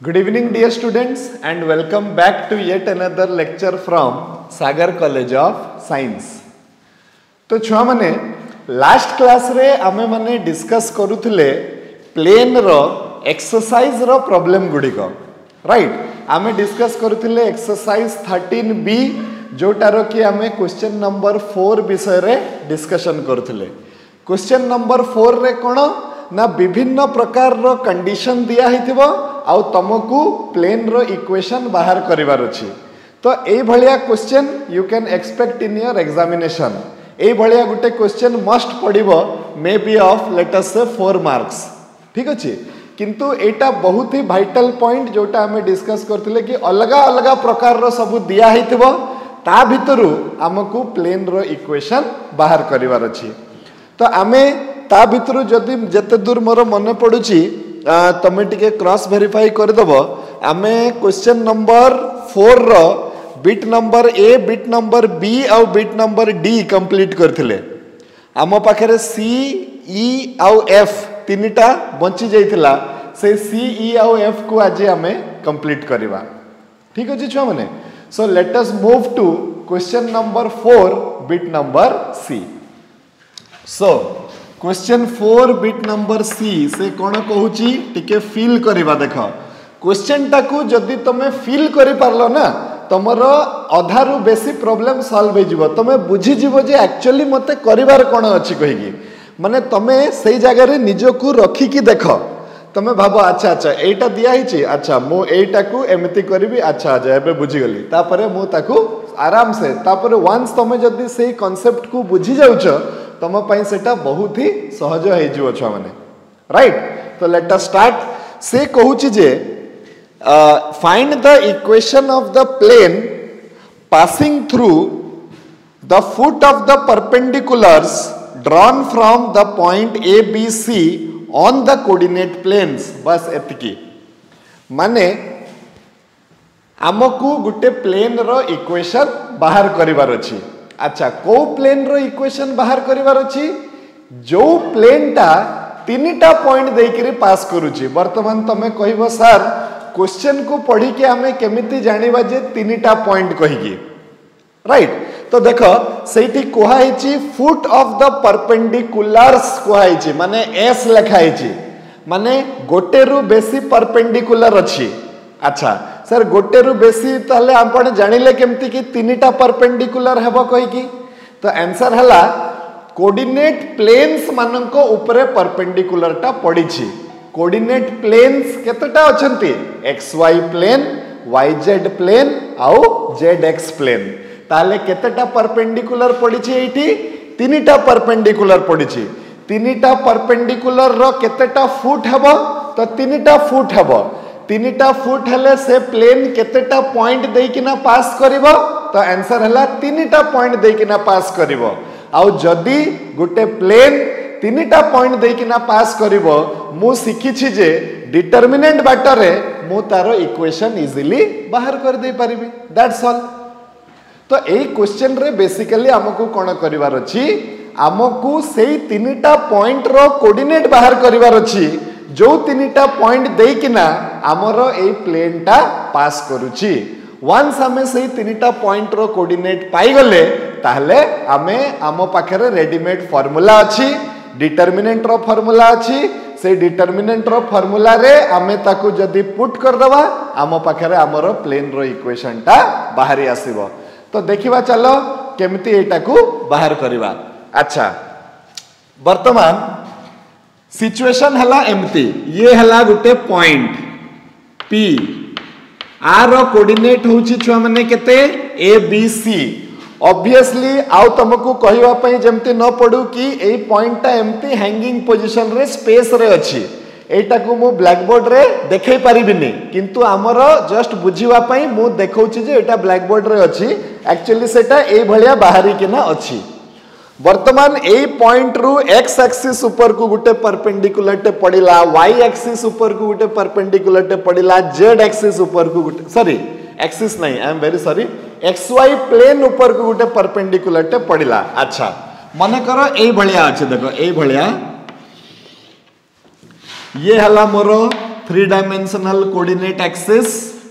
Good evening dear students and welcome back to yet another lecture from Sagar College of Science. तो छुआ माने last class रे आमे माने डिस्कस करूथिले प्लेन रो एक्सरसाइज रो प्रॉब्लम गुडी को राइट आमे डिस्कस करूथिले एक्सरसाइज 13b जोटारो कि आमे क्वेश्चन नंबर 4 विषय रे डिस्कशन करूथिले क्वेश्चन नंबर 4 रे कोन ना विभिन्न प्रकार रो कंडीशन दिया हिथिबो आउ तुमको प्लेन रो इक्वेशन बाहर करिवार अछि तो एई भलिया question you can expect in your examination एई भलिया गुटे क्वेश्चन मस्ट पडिबो may be of let us say 4 marks ठीक अछि किंतु एटा बहुत ही वाइटल पॉइंट जोटा हमें डिस्कस करथिले कि अलगा अलगा प्रकार रो सब दिया हिथिबो ता भितरु हमकु प्लेन रो इक्वेशन बाहर करिवार अछि तो आमे ता भितरु जदि जते दूर मोर मन पडुची तमे टिके क्रॉस वेरीफाई कर दबो आमे क्वेश्चन नंबर 4 रो bit number A bit number B और बिट नंबर डी कंप्लीट करथिले आम पाखरे सी ई आउ एफ तीनटा बंची जाइथिला से सी ई आउ एफ को आज आमे कंप्लीट करबा ठीक अछि छुआ माने so let us move to question number 4 bit number C so question 4 bit number C से कौन कहूची टिके फील करबा देख क्वेश्चन टाकू जदि तमे फील करि पारलो ना तमर अधारु बेसी प्रॉब्लम सॉल्व हो जिवो तमे बुझी जिवो जे एक्चुअली मते करिवार कोन अछि कहिगी माने तमे सेई जगह रे निजको रखी की देख तमे भाबो अच्छा अच्छा एटा दिया हिची अच्छा मो एटा को एमिति करबी अच्छा आ जाय एबे बुझी गली तापरे मो ताकू आराम से तापरे वंस तमे जदि सेई कांसेप्ट को बुझी जाउछ तम पई सेटा बहुत ही सहज हो जिवो छ माने राइट तो लेट अस स्टार्ट से कहूची जे find the equation of the plane passing through the foot of the perpendiculars drawn from the point A B C on the coordinate planes बस एतिकी माने आमको गुटे प्लेन रो इक्वेशन बाहर करिवार अछि अच्छा को प्लेन रो इक्वेशन बाहर करिवार अछि जो प्लेन टा तीनटा पॉइंट देकरी पास करूची वर्तमान तमे कहबो सर क्वेश्चन को पढ़ी के हमें केमिति जानिबा जे तीनटा पॉइंट कहिगी राइट तो देखो सेठी कोहा हिची फुट ऑफ द परपेंडिकुलर्स कोहा हिची माने एस लिखा हिची माने गोटे रु बेसी परपेंडिकुलर अछि अच्छा सर गोटे रु बेसी ताले आपण जानिले केमति कि तीनटा परपेंडिकुलर हेबो कहि कि तो आंसर हला कोऑर्डिनेट प्लेन्स मानको ऊपरे परपेंडिकुलर टा पड़ी छी कोऑर्डिनेट प्लेन्स केतटा अछंती xy प्लेन yz प्लेन आउ zx प्लेन ताले केतटा परपेंडिकुलर पड़ी छी एठी तीनटा परपेंडिकुलर पड़ी छी तीनटा परपेंडिकुलर रो केतटा फुट हेबो तो तीनटा फुट हेबो तीनटा फुट हेले से प्लेन केतेटा पॉइंट देकिना पास करिवो तो आंसर हला तीनटा पॉइंट देकिना पास करिवो आउ जदी गुटे प्लेन तीनटा पॉइंट देकिना पास करिवो मु सिखि छी जे डिटरमिनेंट बाटरे मु तारो इक्वेशन इजीली बाहर कर दे परिबी दैट्स ऑल तो एई क्वेश्चन रे बेसिकली हमकु कोन करिवार अछि हमकु सेई तीनटा पॉइंट रो कोऑर्डिनेट बाहर करिवार अछि जो तीनटा पॉइंट देकिना हमरो ए प्लेन टा पास करूची वंस हमें सही तीनटा पॉइंट रो कोऑर्डिनेट पाई गले ताहले हमें आम पाखरे रेडीमेड फार्मूला अछि डिटरमिनेंट रो फार्मूला अछि से डिटरमिनेंट रो फार्मूला रे हमें ताकू जदी पुट कर दवा आम पाखरे हमरो प्लेन रो इक्वेशन टा बाहरी आसीबो तो देखिबा चलो केमिति एटा को बाहर करबा अच्छा वर्तमान सिचुएशन हला एमती ये हला गुटे पॉइंट P आर कोऑर्डिनेट होची छुआ माने केते A B C ऑब्वियसली आउ तुमको कहवा पई जेमती न पडू कि ए पॉइंट टा एमती हैंगिंग पोजीशन रे स्पेस रे अछि एटा को मु ब्लैक बोर्ड रे देखै परिबिनी किंतु हमर जस्ट बुझिवा पई मु देखौची जे एटा ब्लैक बोर्ड रे अछि एक्चुअली सेटा ए भलिया बाहरी केना अछि वर्तमान ए पॉइंट रु x एक्सिस ऊपर को गुटे परपेंडिकुलर टे पडिला y एक्सिस ऊपर को गुटे परपेंडिकुलर टे पडिला z एक्सिस ऊपर को गुटे सॉरी एक्सिस नहीं I am very sorry xy plane ऊपर को गुटे परपेंडिकुलर टे पडिला अच्छा माने करो ए भलिया अछि देखो ए भलिया ये हला मोर 3 dimensional coordinate axis.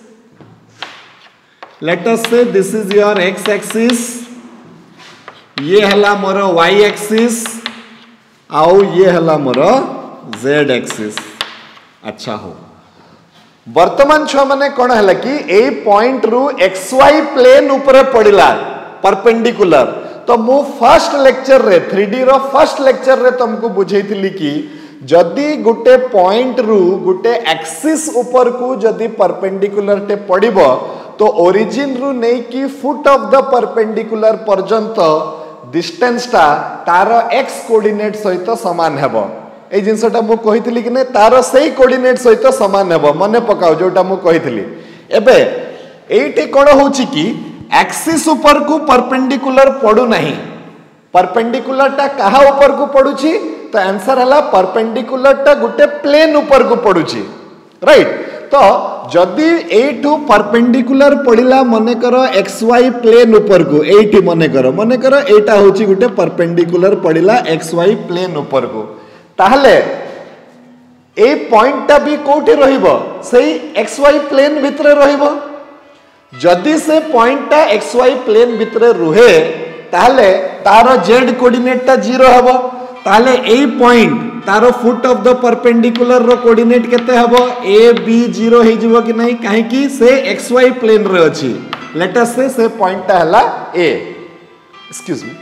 Let us say this is your x axis, ये हला मोर y axis, आउ ये हला मोर z axis. अच्छा हो वर्तमान छुआ माने कौन है कि ए पॉइंट रु xy प्लेन ऊपर पड़िला परपेंडिकुलर. तो मु फर्स्ट लेक्चर रे 3D रो फर्स्ट लेक्चर रे तुमको बुझेइथिली कि जदि गुटे पॉइंट रु गुटे एक्सिस ऊपर को जदि परपेंडिकुलर टे पड़िबो तो ओरिजिन रु नै कि फुट ऑफ द परपेंडिकुलर पर्यंत डिस्टेंस टा तार x कोऑर्डिनेट सहित समान हेबो. ए जिनसटा मु कहिथिली कि नै तार सेही कोऑर्डिनेट सहित समान हेबो. मने पकाओ जोटा मु कहिथिली. एबे एठी कोन होची कि एक्सिस ऊपर को परपेंडिकुलर पड़ू नहीं. परपेंडिकुलर टा कहा ऊपर को पड़ुची तो आंसर हला परपेंडिकुलर टा गुटे प्लेन ऊपर को पड़ुची. राइट. तो जदि एठू परपेंडिकुलर पड़िला मने करो xy प्लेन ऊपर को एठी मने करो एटा होची गुटे परपेंडिकुलर पड़िला xy प्लेन ऊपर को ताहले ए पॉइंट टा भी कोठी रहिबो सेही xy प्लेन भितरे रहिबो. जदि से पॉइंट टा xy प्लेन भितरे रुहे ताहले तारो z कोऑर्डिनेट टा 0 हबो. ताहले ए पॉइंट तारो फुट ऑफ द परपेंडिकुलर रो कोऑर्डिनेट केते हबो a b 0 हे जिवो कि नहीं काहे कि से xy प्लेन रे अछि. लेट अस से पॉइंट टा हला a. Excuse me.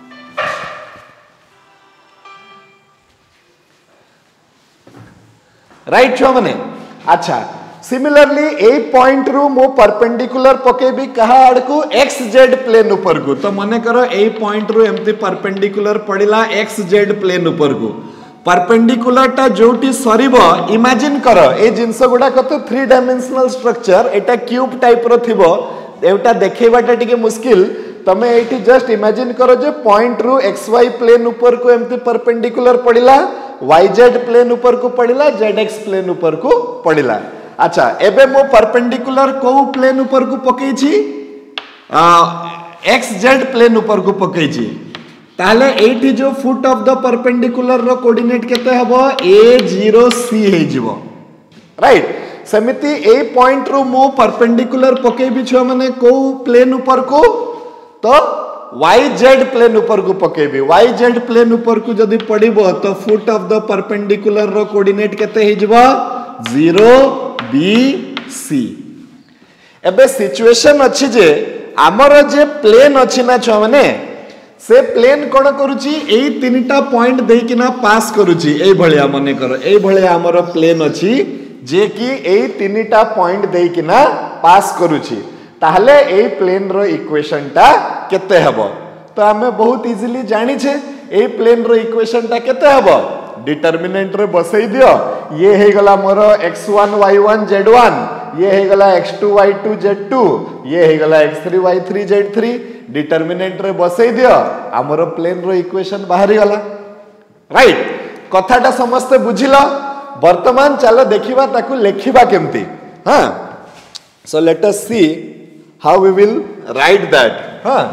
राइट छो माने. अच्छा सिमिलरली ए पॉइंट रु मो परपेंडिकुलर पकेबी कहा आड़ को xz प्लेन ऊपर को. तो माने करो ए पॉइंट रु एम्ति परपेंडिकुलर पड़िला xz प्लेन ऊपर को. परपेंडिकुलर टा जोटी सरीबो इमेजिन करो ए जिंस गुडा कतो 3 डायमेंशनल स्ट्रक्चर एटा क्यूब टाइप रो थिबो. एटा देखैबाटा टिके मुश्किल. तमे एठी जस्ट इमेजिन करो जे पॉइंट रु xy प्लेन ऊपर को एम्ति परपेंडिकुलर पड़िला, yz प्लेन ऊपर को पड़िला, zx प्लेन ऊपर को पड़िला. अच्छा एबे मो परपेंडिकुलर को प्लेन ऊपर को पकई छी xz प्लेन ऊपर को पकई छी. ताले एठी जो फुट ऑफ द परपेंडिकुलर रो कोऑर्डिनेट केते हबो a0c हे जिवो. राइट. समिति ए पॉइंट रो मो परपेंडिकुलर पकई भी छ माने को प्लेन ऊपर को तो yz प्लेन ऊपर को पकेबी. yz प्लेन ऊपर को जदि पड़िबो तो फुट ऑफ द परपेंडिकुलर रो कोऑर्डिनेट केते हे जिवो 0 b c. एबे सिचुएशन अछि जे हमर जे प्लेन अछि ना छ माने से प्लेन कोन करूची एई तीनटा पॉइंट देकिना पास करूची. एई भलिया मने करो एई भलिया हमर प्लेन अछि जे कि एई तीनटा पॉइंट देकिना पास करूची. ताहले एई प्लेन रो इक्वेशन टा केते हबो. तो हमें बहुत इजीली जानि छे एई प्लेन रो इक्वेशन टा केते हबो. डिटरमिनेंट रे बसई दियो. ये हे गला मोर x1 y1 z1, ये हे गला x2 y2 z2, ये हे गला x3 y3 z3. डिटरमिनेंट रे बसई दियो हमर प्लेन रो इक्वेशन बाहरी गला. राइट. कथाटा समस्त बुझिलो. वर्तमान चलो देखिबा ताकू लेखिबा केमती. हां so let us see how we will write that. हां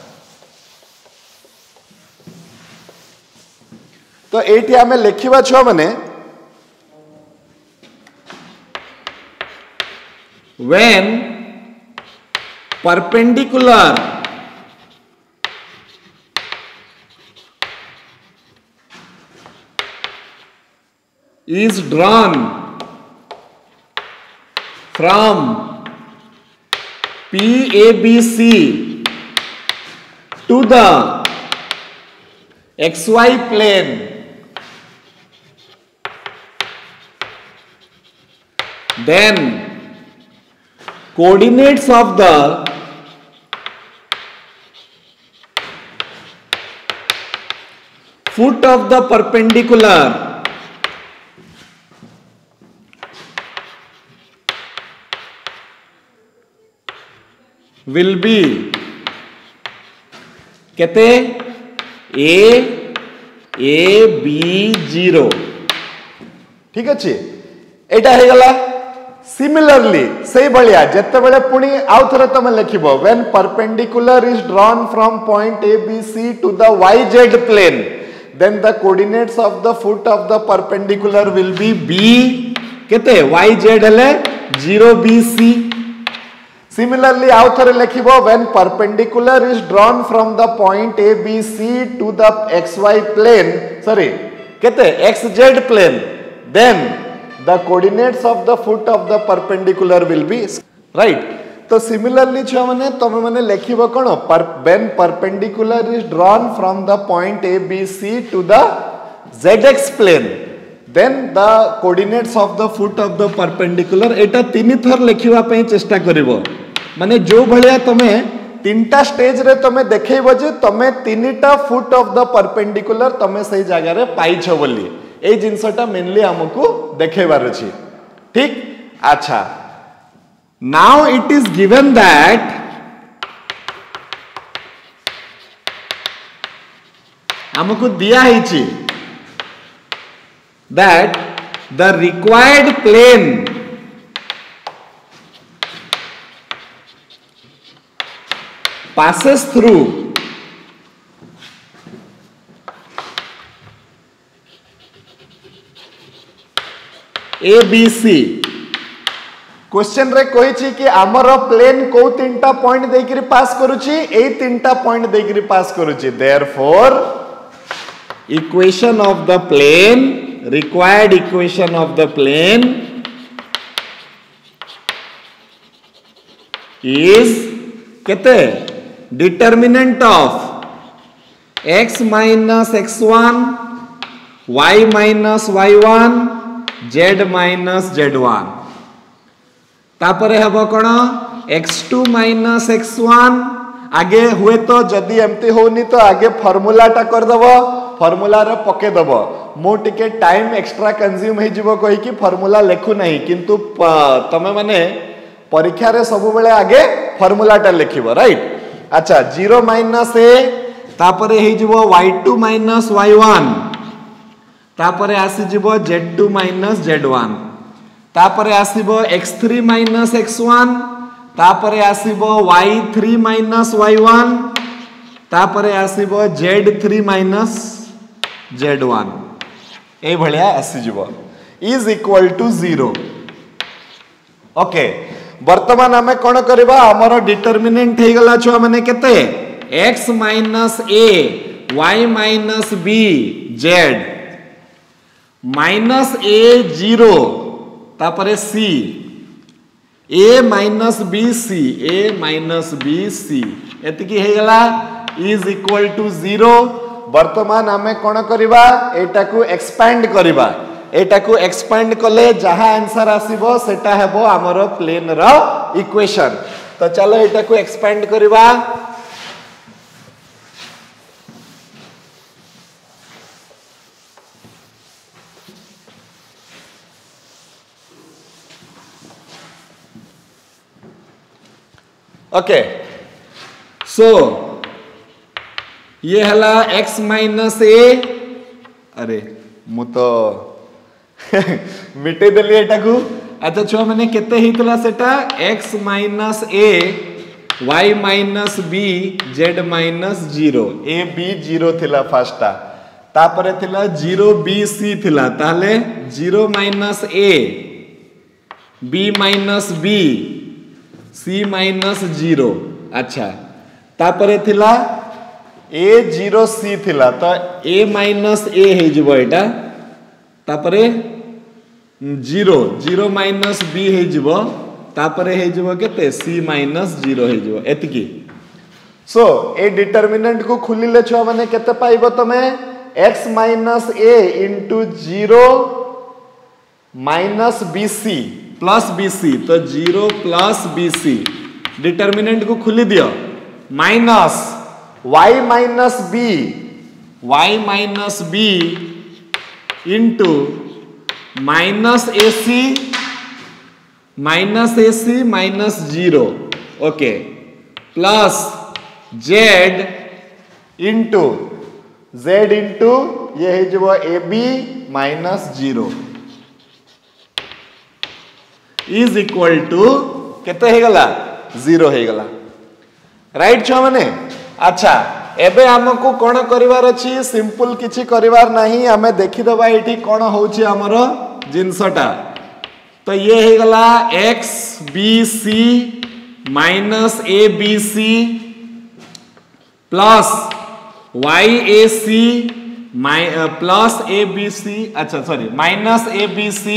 तो एठी हमें लेखिबा छ माने when perpendicular is drawn from PABC to the XY plane, then coordinates of the foot of the perpendicular will be कहते a b 0. ठीक अच्छे. एटा हे गला. सिमिलरली सही भलिया जत्ते बेले पुनी आउ थरे तमे लिखिबो when perpendicular is drawn from point A B C to the yz plane then the coordinates of the foot of the perpendicular will be b केते yz हेले 0bc सिमिलरली आउ थरे लिखिबो when perpendicular is drawn from the point abc to the xy plane sorry केते xz plane then the coordinates of the foot of the perpendicular will be right तो similarly छुआ माने तुम माने लिखिबो कोन when perpendicular is drawn from the point abc to the zx plane then the coordinates of the foot of the perpendicular एटा तीन थर लिखिबा पई चेष्टा करिवो माने जो भलिया तमे तीनटा स्टेज रे तमे देखैबो जे तमे तीनटा फुट ऑफ द परपेंडिकुलर तमे सही जगह रे पाइछो बोली ए जिंसटा मेनली हमकु देखैबार अछि ठीक अच्छा now it is given that हमकु दिया हिची that the required plane passes through ABC question रे कहिछि कि हमर प्लेन को तीनटा पॉइंट देकरी पास करूछि ए तीनटा पॉइंट देकरी पास करूछि therefore equation of the plane required equation of the plane is kete determinant of x minus x1 y minus y1 z minus z1 तापरे हबो कोन x2 minus x1 आगे हुए तो जदी एमती होनी तो आगे फार्मूला टा कर दबो फार्मूला रे पके दबो मो टिके टाइम एक्स्ट्रा कंज्यूम हे जिवो कहि कि फार्मूला लेखु नहीं किंतु तमे माने परीक्षा रे सब बेले आगे फार्मूला टा लिखिबो राइट अच्छा 0 माइनस a तापरे हे जिवो y2 माइनस y1 तापरे आसी जिवो z2 माइनस z1 तापरे आसीबो x3 माइनस x1 तापरे आसीबो y3 माइनस y1 तापरे आसीबो z3 माइनस z1 ए भलिया आसी जिवो इज इक्वल टू 0 ओके वर्तमान हमें कोन करबा हमरो डिटरमिनेंट हे गला छुआ माने केते x minus a y minus b z minus a 0 तापरे c a minus b c a minus b c एतिकी हे गला इज इक्वल टू 0 वर्तमान हमें कोन करिबा एटा को एक्सपेंड करिबा एटा को एक्सपेंड कले जहा आंसर आसीबो सेटा हेबो हमरो प्लेन रो इक्वेशन तो चलो एटा को एक्सपेंड करिबा ओके सो ये हला x माइनस a अरे मु तो मिटे देली एटा को अच्छा छुआ माने केते हितला सेटा x minus a y minus b z minus 0 a b 0 थिला फर्स्टा तापरे थिला 0 b c थिला ताले 0 minus a b minus b c minus 0 अच्छा तापरे थिला a 0 c थिला तो a माइनस a हे जिवो एटा तापरे 0 0 माइनस b हे जिवो तापरे हे जिवो केते c माइनस 0 हे जिवो एतिकी सो ए डिटरमिनेंट को खुलिले छ माने केते पाइबो तमे x minus a into 0 minus bc plus bc तो 0 प्लस bc डिटरमिनेंट को खुली दियो minus y minus b into minus ac minus 0 okay plus z into ये है जो ab minus 0 is equal to केते हे गला 0 हे गला राइट छ माने अच्छा एबे हमकु कोन करिवार अछि सिंपल किछि करिवार नाही हमें देखि दबा एठी कोन होछि हमरो जिंसटा तो ये है गला x b c minus a B c plus y a c plus a B c, अच्छा sorry minus a B c,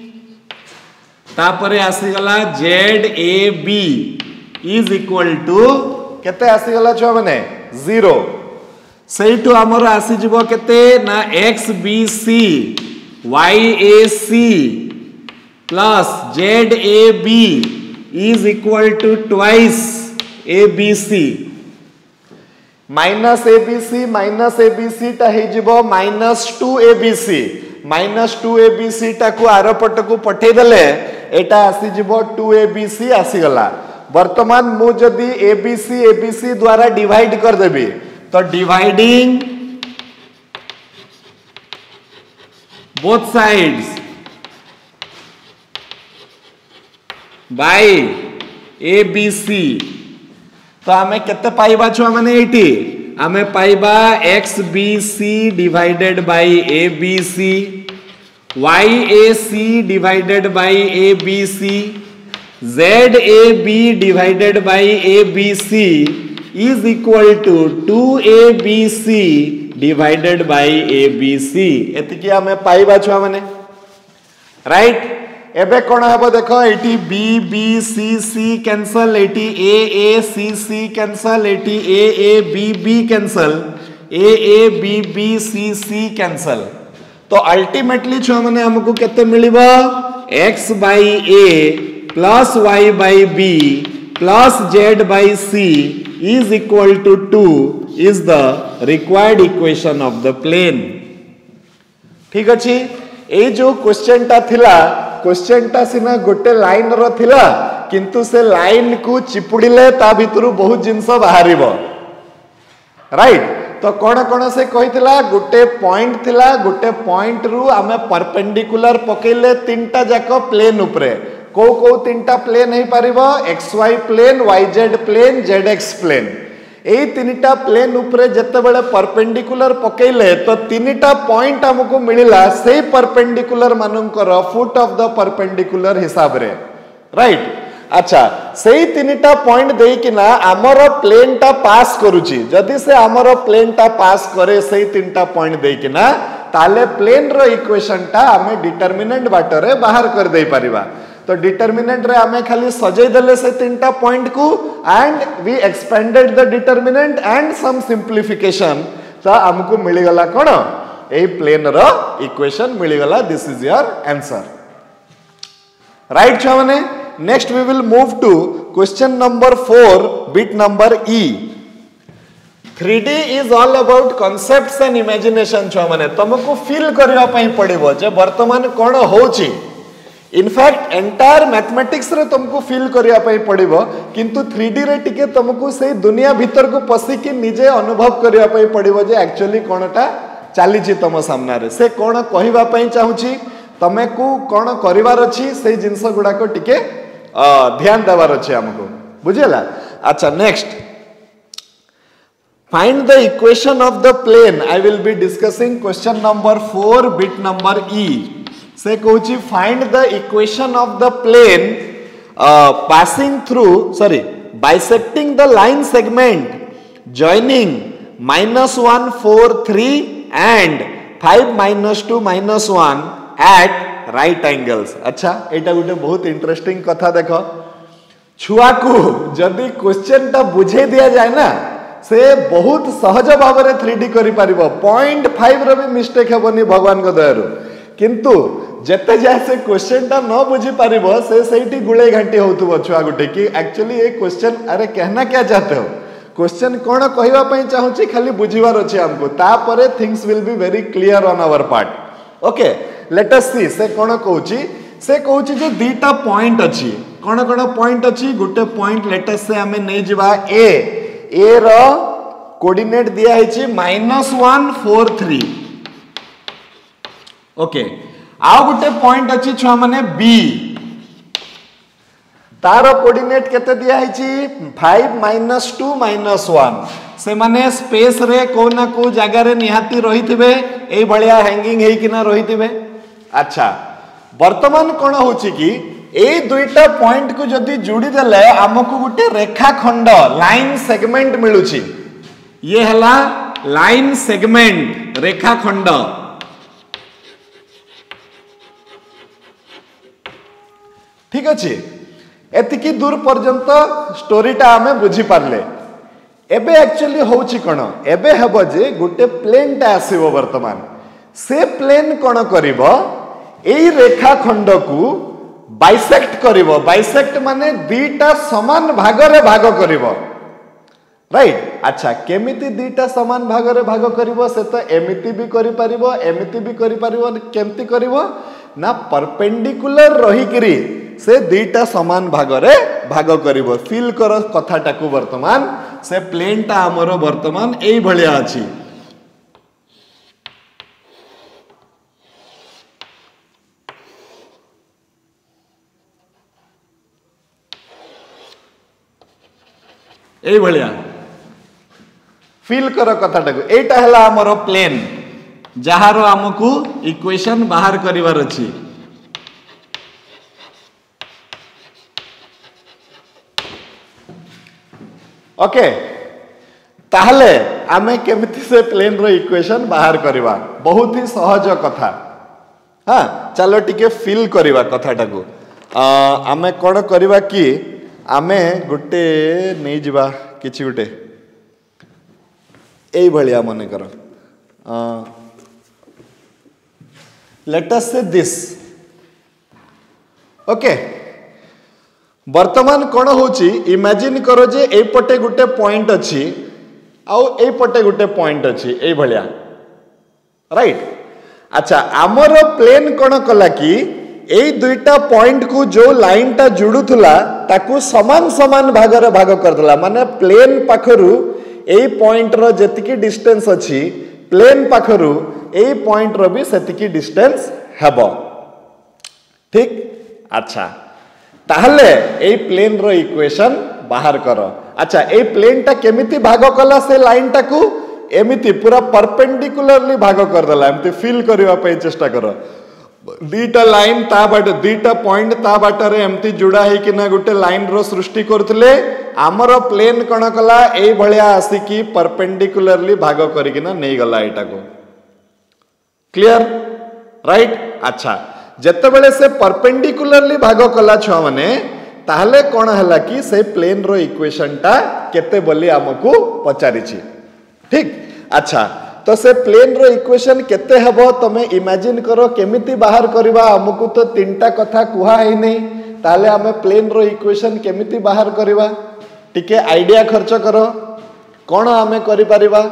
तापरे आसीगला z a b is equal to केते आसीगला छुआ माने 0 सेठू आमर आसीजिवो केते ना x b c y a c plus z a b is equal to twice a B c minus a B c टा हे जिवो -2 A B C -2 A B c टा को आर पट को पठे देले एटा आसी जिवो 2 ए बी सी आसी गला। वर्तमान मु जदी ए बी सी द्वारा डिवाइड कर देबी तो dividing both sides by a B c तो आमे केते पाइबा छुआ माने एटी आमे पाइबा x b c divided by a B c y a c divided by a B c z a b divided by a B c is equal to 2abc divided by abc एतिकी हमें पाइबा छुआ माने right. एबे कोन हबो देखो एटी b b c c cancel, एटी ए सी सी कैंसल, एटी a b b cancel, a b b c c cancel. तो अल्टीमेटली छुआ माने हमको केते मिलिबो x by a plus y by b plus z by c is equal to 2 is the required equation of the plane। ठीक अछि। ए जो question टा थिला क्वेश्चन टा सिना गोटे लाइन रो थिला किंतु से लाइन को चिपुड़िले ता भितरु बहुत जिंस बाहरिबो राइट। तो कोन कोन से कहितला गोटे पॉइंट थिला गोटे पॉइंट रु आमे परपेंडिकुलर पकेले तीनटा जाको प्लेन उपरे को तीनटा प्लेन हे पारिबो xy plane yz plane zx plane. ए तीनटा प्लेन उपरे जते बेले परपेंडिकुलर पकेले तो तीनटा पॉइंट हमको मिलिला सेही परपेंडिकुलर मानकर फुट ऑफ द परपेंडिकुलर हिसाब रे राइट। अच्छा सेही तीनटा पॉइंट देई किना हमर प्लेन टा पास करूची जदी से हमर प्लेन टा पास करे सेही तीनटा पॉइंट देई किना ताले प्लेन रो इक्वेशन टा हमें डिटरमिनेंट बाटरे बाहर कर देई परिबा। तो डिटरमिनेंट रे हमें खाली सजै देले से तीनटा पॉइंट को and we expanded the determinant and some simplification तो हमको मिली गला कोन ए प्लेन रो इक्वेशन मिली गला। This is your answer right छुआ माने। Next we will move to question number 4 bit number e. 3D is all about concepts and imagination छुआ माने तुमको फील करबा पई पड़िबो जे वर्तमान कोन होची। इनफैक्ट एंटायर मैथमेटिक्स रे तुमको फील करिया पई पड़िबो किंतु 3D रे टिके तुमको से दुनिया भीतर को पसी कि निजे अनुभव करिया पई पड़िबो जे एक्चुअली कोनटा चाली छी तम सामना रे से कोन कहिबा पई चाहूची तमे को कोन करिवार अछि से जिंस गुडा को टिके ध्यान देवार अछि हमको बुझेला। अच्छा next find the equation of the plane. I will be discussing question number 4 bit number e से कहूची find the equation of the plane passing through bisecting the line segment joining -1 4 3 and 5 -2 -1 at right angles. अच्छा एटा गोटे बहुत interesting कथा देखो छुआ को जदि क्वेश्चन टा बुझे दिया जाए ना से बहुत सहज भाव में 3D करि पारिबो 0.5 रो भी मिस्टेक हेबनी भगवान को दयारु किंतु जते जाय से क्वेश्चन टा न बुझी पारिबो से सेठी गुळे घंटी होतबो छुआ गुटे कि एक्चुअली ये क्वेश्चन अरे कहना क्या चाहते हो क्वेश्चन कोन कहिबा पई चाहूची खाली बुझीवार अछि हमको तापरे things will be very clear on our part. Okay let us see से कोन कहूची जे दीटा पॉइंट अछि कोन पॉइंट अछि गुटे पॉइंट लेट अस से हमें नै जिबा ए रो कोऑर्डिनेट दिया हिची -1 4 3। ओके आउ गुटे पॉइंट अछि छुआ माने बी तारो कोऑर्डिनेट केते दिया हिची 5 -2 -1 से माने स्पेस रे को ना को जगह रे निहाती रहिथिबे एई भलिया हैंगिंग हेई किना रहिथिबे। अच्छा वर्तमान कौन होची कि ए दुईटा पॉइंट को जदि जोड़ी देले हमको गोटे रेखा खंड लाइन सेगमेंट मिलुची ये हला लाइन सेगमेंट रेखा खंड ठीक अच्छे एतिकी दूर पर्यंत स्टोरीटा आमे बुझी पारले एबे एक्चुअली होची कोन एबे हेबो जे गोटे प्लेनटा आसीबो वर्तमान से प्लेन कोन करिवो एई रेखा खंड को बाइसेक्ट करिवो बाइसेक्ट माने दीटा समान भागरे भाग करिवो राइट अच्छा केमिति दीटा समान भागरे भाग करिवो से तो एमिति भी करि परिवो एमिति भी करि परिवो केमति करिवो ना परपेंडिकुलर रही करी से दीटा समान भागरे भाग करिवो फील करो कथाटा को वर्तमान से प्लेनटा हमरो वर्तमान एई भलिया अछि एई भलिया फील करो कथाटा को एटा हला हमरो प्लेन जहारो हमकु इक्वेशन बाहर करिवार अछि ओके ताहले आमे केमिति से प्लेन रो इक्वेशन बाहर करिवा बहुत ही सहज कथा हाँ चलो टिके फील करिवा कथाटा को आमे कोन करिवा कि आमे गुटे नै जिवा किछि गुटे एई भलिया मने करो लेट अस से दिस ओके वर्तमान कौन होची इमेजिन करो जे ए पटे गुटे पॉइंट अछि आउ ए पटे गुटे पॉइंट अछि ए भलिया राइट अच्छा आमर प्लेन कौन कला कि ए दुईटा पॉइंट को जो लाइन टा जुडुथुला ताकू समान समान भागरे भाग करदला माने प्लेन पाखरु ए पॉइंट रो जेतिकी डिस्टेंस अछि प्लेन पाखरु ए पॉइंट रो भी सेतिकी डिस्टेंस हेबो ठीक अच्छा ताहले ए प्लेन रो इक्वेशन बाहर करो अच्छा ए प्लेन टा केमिति भाग कला से लाइन टा को एमिति पूरा परपेंडिकुलरली भाग कर देला एमिति फील करिवा पे चेष्टा करो दीटा लाइन ता बाट दीटा पॉइंट ता बाटरे एमिति जुड़ा है कि ना गुटे लाइन रो सृष्टि करथले हमरो प्लेन कोन कला ए भलिया आसी कि परपेंडिकुलरली भाग करिकिना नै गला एटा को क्लियर राइट अच्छा जेतेबेले से परपेंडिकुलरली भाग कला छुआ माने ताहले कोन हला कि से प्लेन रो इक्वेशन टा केते बोली हमकु पचारि छी ठीक अच्छा तो से प्लेन रो इक्वेशन केते हबो तमे इमेजिन करो केमिति बाहर करबा हमकु तो तीनटा कथा कुहा है नै ताहले हमें प्लेन रो इक्वेशन केमिति बाहर करबा टिके आइडिया खर्च करो कोन हमें करि परिबा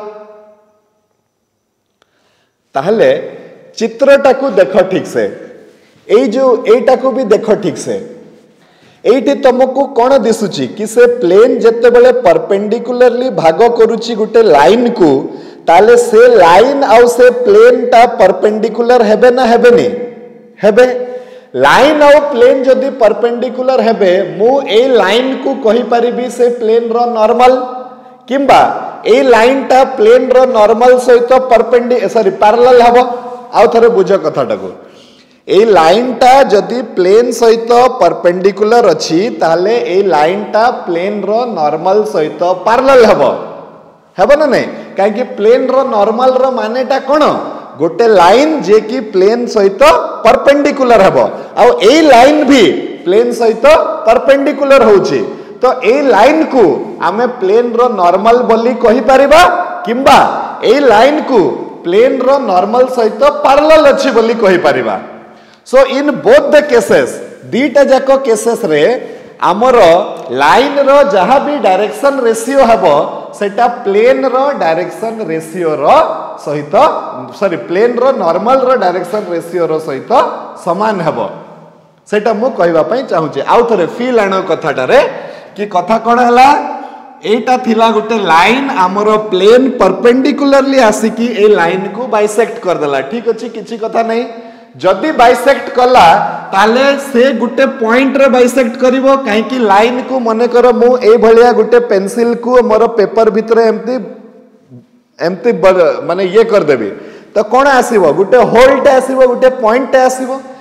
ताहले चित्रटा को देखो ठीक से ए जो एटा को भी देखो ठीक से एठी तुमको कौन दिसुची कि से प्लेन जत्ते बेले परपेंडिकुलरली भाग करूची गुटे लाइन को ताले से लाइन आउ से प्लेन टा परपेंडिकुलर हेबे ना हेबेनी हेबे लाइन आउ प्लेन जदि परपेंडिकुलर हेबे मु ए लाइन को कहि परिबी से प्लेन रो नॉर्मल किंबा ए लाइन टा प्लेन रो नॉर्मल सहित पैरेलल हबो आउ थरे बुझ कथाटा को ए लाइन टा जदि प्लेन सहित परपेंडिकुलर अछि ताले ए लाइन टा प्लेन रो नॉर्मल सहित पैरेलल हबो हेबो ना नै काहे कि प्लेन रो नॉर्मल रो मानेटा कोन गोटे लाइन जे कि प्लेन सहित परपेंडिकुलर हबो आ ए लाइन भी प्लेन सहित परपेंडिकुलर होउची तो ए लाइन को आमे प्लेन रो नॉर्मल बोली कहि परिबा किंबा ए लाइन को प्लेन रो नॉर्मल सहित पैरेलल अछि बोली कहि परिबा so in both the cases दीटा जाको केसेस रे आमरो लाइन रो जहाँ भी डायरेक्शन रेशियो हबो सेटा प्लेन रो डायरेक्शन रेशियो रो सहित प्लेन रो नॉर्मल रो डायरेक्शन रेशियो रो सहित समान हबो सेटा मु कहबा पई चाहू छी आउ थरे फील आनो कथाटा रे कि कथा कोन हला एटा थिला गुटे लाइन आमरो प्लेन परपेंडिकुलरली आसी कि ए लाइन को बाइसेक्ट कर देला ठीक अछि किछि कथा नै जदि बाइसेक्ट कला ताले से गुटे पॉइंट रे बाइसेक्ट करिवो काहे कि लाइन को मने करो मु ए भलिया गुटे पेंसिल को मोर पेपर भितरे एम्ति एम्ति माने ये कर देबी तो कोन आसीबो गुटे होल टे आसीबो गुटे पॉइंट टे आसीबो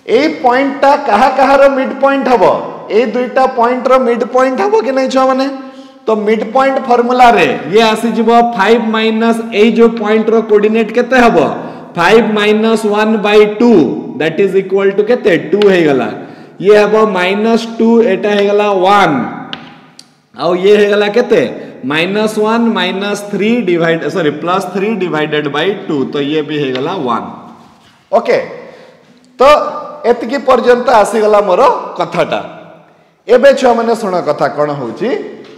ए पॉइंटटा कहार मिड पॉइंट हबो ए दुईटा पॉइंट रो मिड पॉइंट हबो कि नहीं छुआ माने तो मिड पॉइंट फार्मूला रे ये आसी जिवो 5 माइनस ए जो पॉइंट रो कोऑर्डिनेट केते हबो 5 minus 1 by 2 that is equal to केते 2 हे गला ये हबो -2 एटा हे गला 1 आउ ये हे गला केते -1 -3 डिवाइड सॉरी +3 डिवाइडेड बाय 2 तो ये भी हे गला 1 ओके तो एतिकी पर्यंत आसी गला मोर कथाटा एबे छुआ माने सुन कथा कोन होची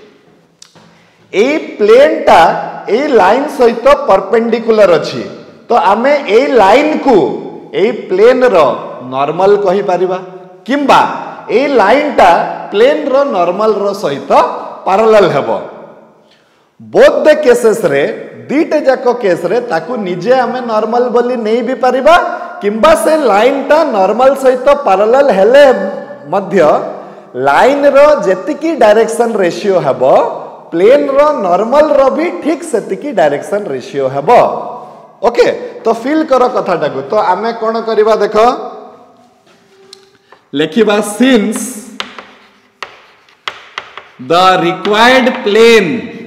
ए प्लेनटा ए लाइन सहित परपेंडिकुलर अछि तो आमे ए लाइन को ए प्लेन रो नॉर्मल कहि परिबा किंबा ए लाइनटा प्लेन रो नॉर्मल रो सहित पैरेलल हेबो बोथ द केसेस रे दीटे जाको केस रे ताकू निजे आमे नॉर्मल बोली नहीं भी परिबा किंबा से लाइनटा नॉर्मल सहित पैरेलल हेले मध्य लाइन रो जेतिकी डायरेक्शन रेशियो हेबो प्लेन रो नॉर्मल रो भी ठीक सेतिकी डायरेक्शन रेशियो हेबो ओके तो फील करो कथाटा को तो आमे कोन करिबा देखो लेखिबा since the required plane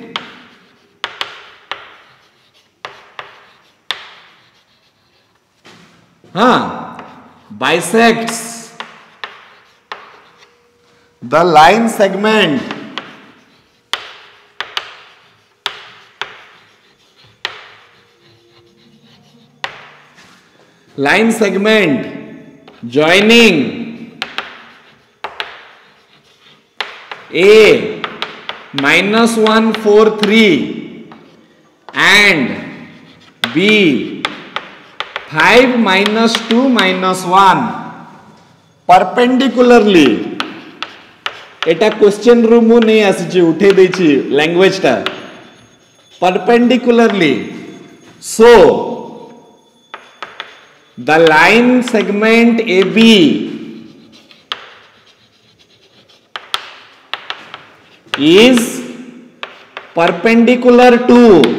bisects the line segment joining A -143 and B 5 -2 -1 perpendicularly एटा क्वेश्चन रू मु नहीं आसी उठे देछि लैंग्वेज टा perpendicularly so the line segment AB is perpendicular to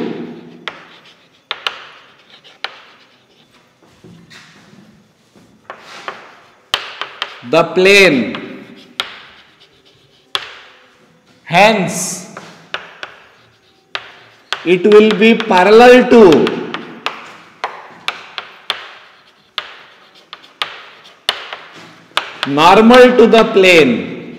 the plane, hence it will be parallel to normal to the plane.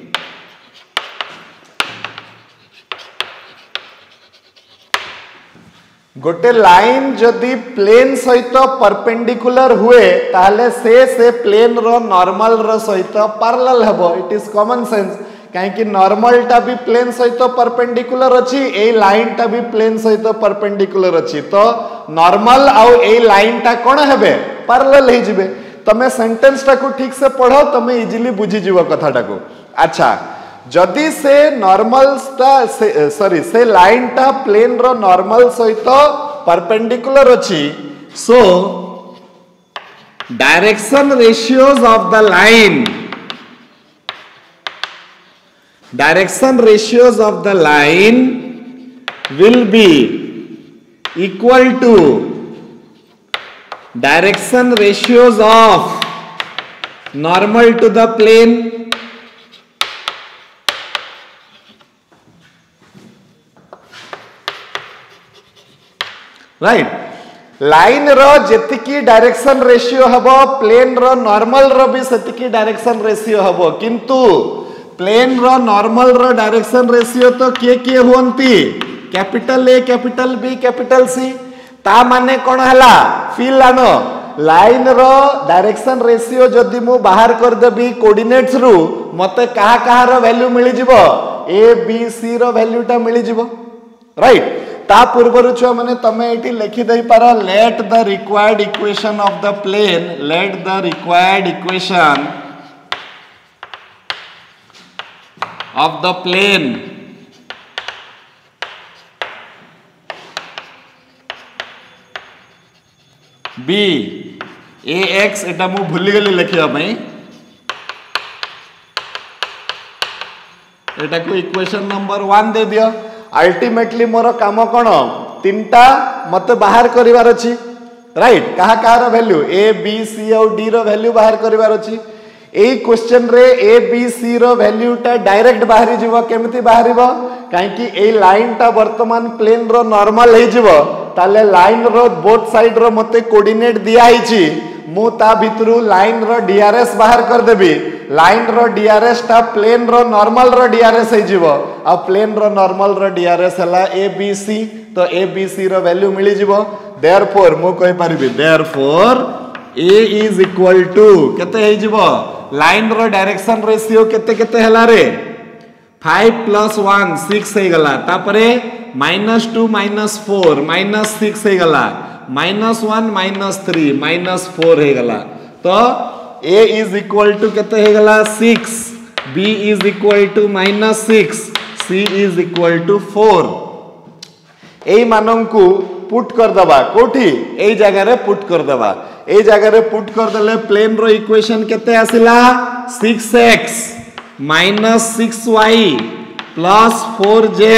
गोटे line जदि प्लेन सहित परपेंडिकुलर हुए ताले से प्लेन रो नॉर्मल रो सहित पैरेलल हेबो इट इज कॉमन सेंस काहे कि नॉर्मल टा भी प्लेन सहित परपेंडिकुलर अछि ए लाइन टा भी प्लेन सहित परपेंडिकुलर अछि तो नॉर्मल आउ ए लाइन टा कोन हेबे पैरेलल हे जिवे तमे सेंटेंस टा को ठीक से पढ़ो तमे इजीली बुझी जीव कथाटा को अच्छा जदि से नॉर्मल सॉरी से लाइन टा प्लेन रो नॉर्मल सहित परपेंडिकुलर अछि so direction ratios of the line will be equal to direction ratios of normal to the plane right line रो जेतिकी डायरेक्शन रेशियो हबो प्लेन रो नॉर्मल रो भी सेतिकी डायरेक्शन रेशियो हबो किंतु प्लेन रो नॉर्मल रो डायरेक्शन रेशियो तो किए होंती capital A capital B capital C ता माने कोन हला फील आनो लाइन रो डायरेक्शन रेशियो जदि मु बाहर कर देबी कोऑर्डिनेट्स रु मते कहा रो वैल्यू मिली जिवो A B C row value टा मिली जिवो राइट ता पूर्वरु छुआ माने तमे एटी लिखि दई पारो let the required equation of the plane let the required equation of the plane be a x एटा मु भूली गेली लिखिया पई एटा को इक्वेशन नंबर 1 दे दियो अल्टीमेटली मोर काम कोन तीनटा मते बाहर करिवार अछि राइट कहा रो वैल्यू ए बी सी और डी रो वैल्यू बाहर करिवार अछि ए क्वेश्चन रे A B C row वैल्यूटा direct बाहरी जीवो केमिति बाहरिबो काहे कि ए लाइन टा वर्तमान प्लेन रो नॉर्मल हे जीवो ताले लाइन रो बोथ साइड रो मते कोऑर्डिनेट दिया हिची मु ता भितरु लाइन रो डीआरएस बाहर कर देबी लाइन रो डीआरएस टा प्लेन रो नॉर्मल रो डीआरएस हे जीवो आ प्लेन रो नॉर्मल रो डीआरएस हला ए बी सी तो A B C row value मिली जीवो देयरफॉर मु कहि परिबी therefore a is equal to केते हे जीवो लाइन रो डायरेक्शन रेशियो केते केते हला रे 5 + 1 6 हे गला तापरे -2 -4 -6 हे गला -1 -3 -4 हे गला तो a इज इक्वल टू केते हे गला 6 b is equal to -6 c is equal to 4 एई मानंकु पुट कर दबा कोठी एई जगह रे पुट कर दबा एई जगह रे पुट कर देले प्लेन रो इक्वेशन केते आसिला 6x -6y + 4z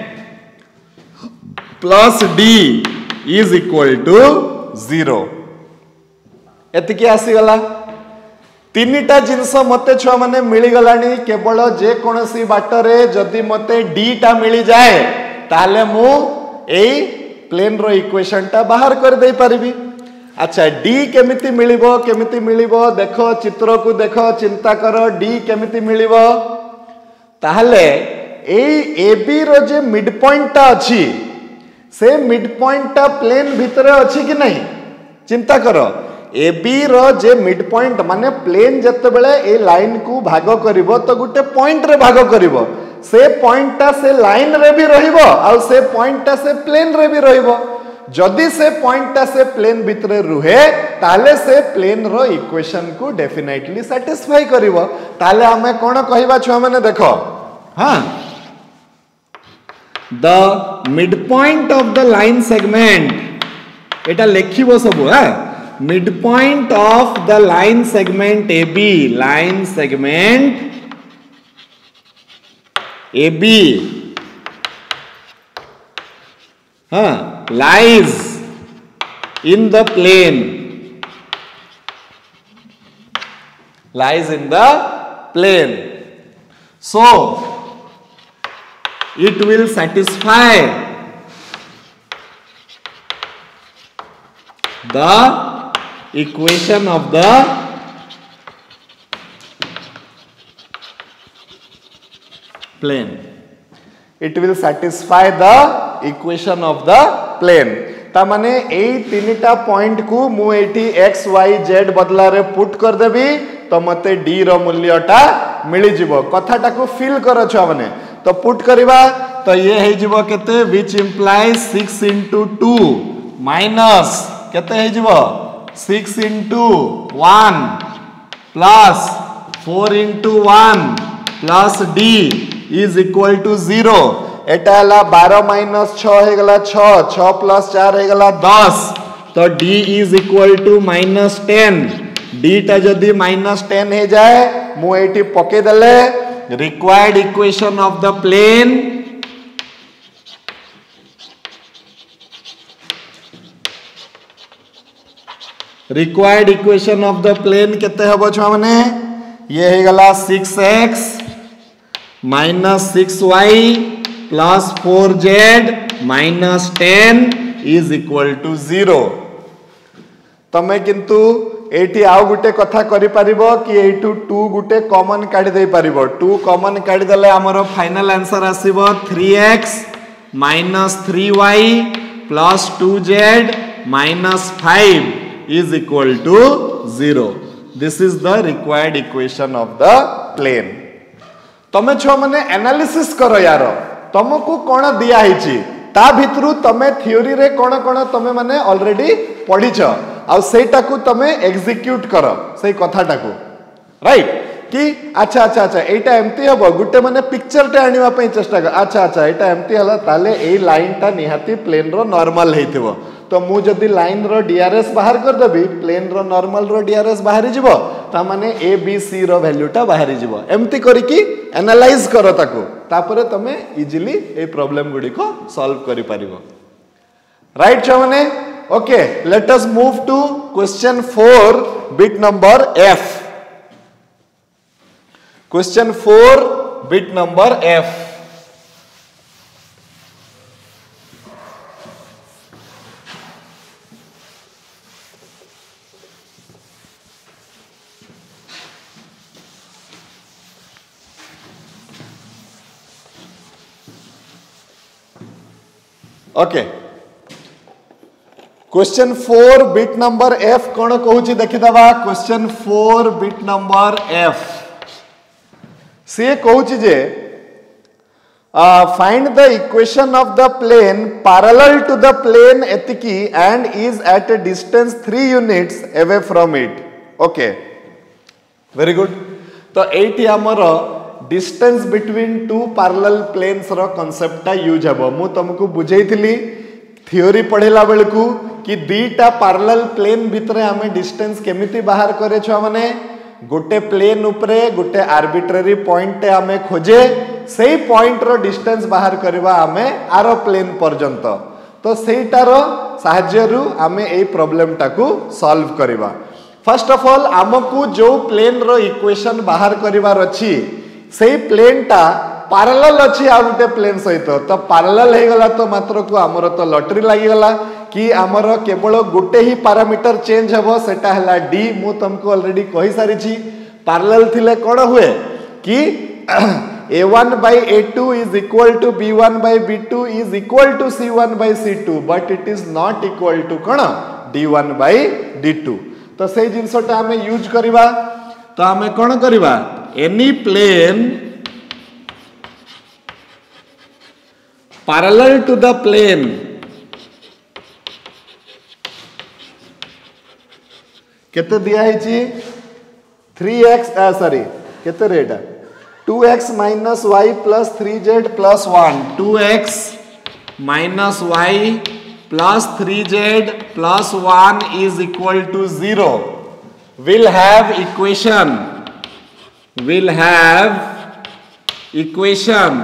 + d is equal to 0 एतिकी आसी गला तीनटा जिंस मते छुआ माने मिली गलानी केवल जे कोनसी बाटरे जदी मते d टा मिली जाए ताले मु एई प्लेन रो इक्वेशन टा बाहर कर दे परिबी अच्छा d केमिति मिलिबो देखो चित्र को देखो चिंता करो d केमिति मिलिबो ताहले एई ab रो जे मिड पॉइंट टा अछि से मिड पॉइंट टा प्लेन भितरे अछि कि नहीं चिंता करो AB रो जे मिड पॉइंट माने प्लेन जते बेले ए लाइन को भाग करिवो तो गुटे पॉइंट रे भाग करिवो से पॉइंट टा से लाइन रे भी रहिबो आ से पॉइंट टा से प्लेन रे भी रहिबो जदि से पॉइंट टा से प्लेन भितरे रुहे ताले से प्लेन रो इक्वेशन को डेफिनेटली सैटिस्फाई करिवो ताले हमें कोन कहिबा छुआ माने देखो हां the mid point of the line segment एटा लेखिबो सब है mid point of the line segment AB हाँ lies in the plane so it will satisfy the equation of the plane it will satisfy the equation of the plane ता माने ए तीनटा point को मु एठी x y z बदला रे put कर देबी तो मते d रो मूल्यटा मिली जिवो कथाटा को फील करो छ माने तो पुट करबा तो ये हे जिवो केते which implies 6 into 2 minus केते हे जिवो 6 into 1 plus 4 into 1 plus d is equal to 0 एटा हला 12 माइनस 6 हे गला 6 प्लस 4 हे गला 10 तो d is equal to -10 d टा जदी -10 हे जाए मु एठी पके देले required equation of the plane केते हबो छ माने ये हे गला 6x -6y plus 4z minus 10 is equal to 0 तमे किंतु एठी आउ गुटे कथा करि परिबो कि एठू 2 गुटे कॉमन काढी दे परिबो 2 कॉमन काढी देले हमरो फाइनल आंसर आसीबो 3x minus 3y plus 2z minus 5 is equal to 0 this is the required equation of the plane तमे छो माने एनालिसिस करो यारो तुमको कौन दिया हिची ता भितरु तमे थ्योरी रे कौन कौन तमे माने ऑलरेडी पढ़ीछ आ सेटा को तमे एग्जीक्यूट करो से कथाटा को राइट कि अच्छा अच्छा अच्छा एटा एमती हबो गुटे माने पिक्चर टे आनिवा पई चेष्टा कर अच्छा अच्छा एटा एमती हला ताले ए लाइन ता निहाती प्लेन रो नॉर्मल हेतिबो तो मु जदी लाइन रो डीआरएस बाहर कर देबी प्लेन रो नॉर्मल रो डीआरएस बाहरी जिवो ता माने A B C row value टा बाहरी जिवो एमती करी कि एनालाइज करो ताको तापरे तमे इजीली ए प्रॉब्लम गुडी को सॉल्व करि परिबो राइट छ माने okay let us move to question 4 bit number F question 4 bit number F. Okay, question 4 bit number F कौन कहूँ देखीदवा। क्वेश्चन 4 बिट नंबर एफ सी कहूँ जे find the equation of the plane parallel to the plane एतिकी and is at a distance 3 units away from it. Okay, very good. तो एटी आमर distance between two parallel planes रो concept use हबो। मु तुमको बुझेइथिली थ्योरी पढ़ेला बेलकू कि दीटा पैरेलल प्लेन भितरे हमें डिस्टेंस केमिति बाहर करे छुआ माने गोटे प्लेन उपरे गोटे आर्बिट्रेरी पॉइंट हमें खोजे सेही पॉइंट रो डिस्टेंस बाहर करबा हमें आरो प्लेन पर्यंत। तो सेहीटार साहाय्यरु हमें एई प्रॉब्लम टाकू सॉल्व करबा। फर्स्ट ऑफ ऑल हमकू जो प्लेन रो इक्वेशन बाहर करिवार अछि सेही प्लेन टा पैरेलल अछि आ गोटे प्लेन सहित। तो पैरेलल हे गला तो मात्र को हमर तो लॉटरी लागि गला कि हमर केवल गोटे ही पैरामीटर चेंज हबो सेटा हला डी। मु तुमको ऑलरेडी कहि सारी छी पैरेलल थिले कोन हुए कि a1 by a2 is equal to b1 by b2 is equal to c1 by c2 but it is not equal to cone d1 by d2। तो से जिनसटा हमें यूज करबा। तो हमें कोन करबा any plane parallel to the plane केते दिया है जी 3x सॉरी केते रेट 2x minus y plus 3z plus 1 2x minus y plus 3z plus 1 is equal to 0 will have equation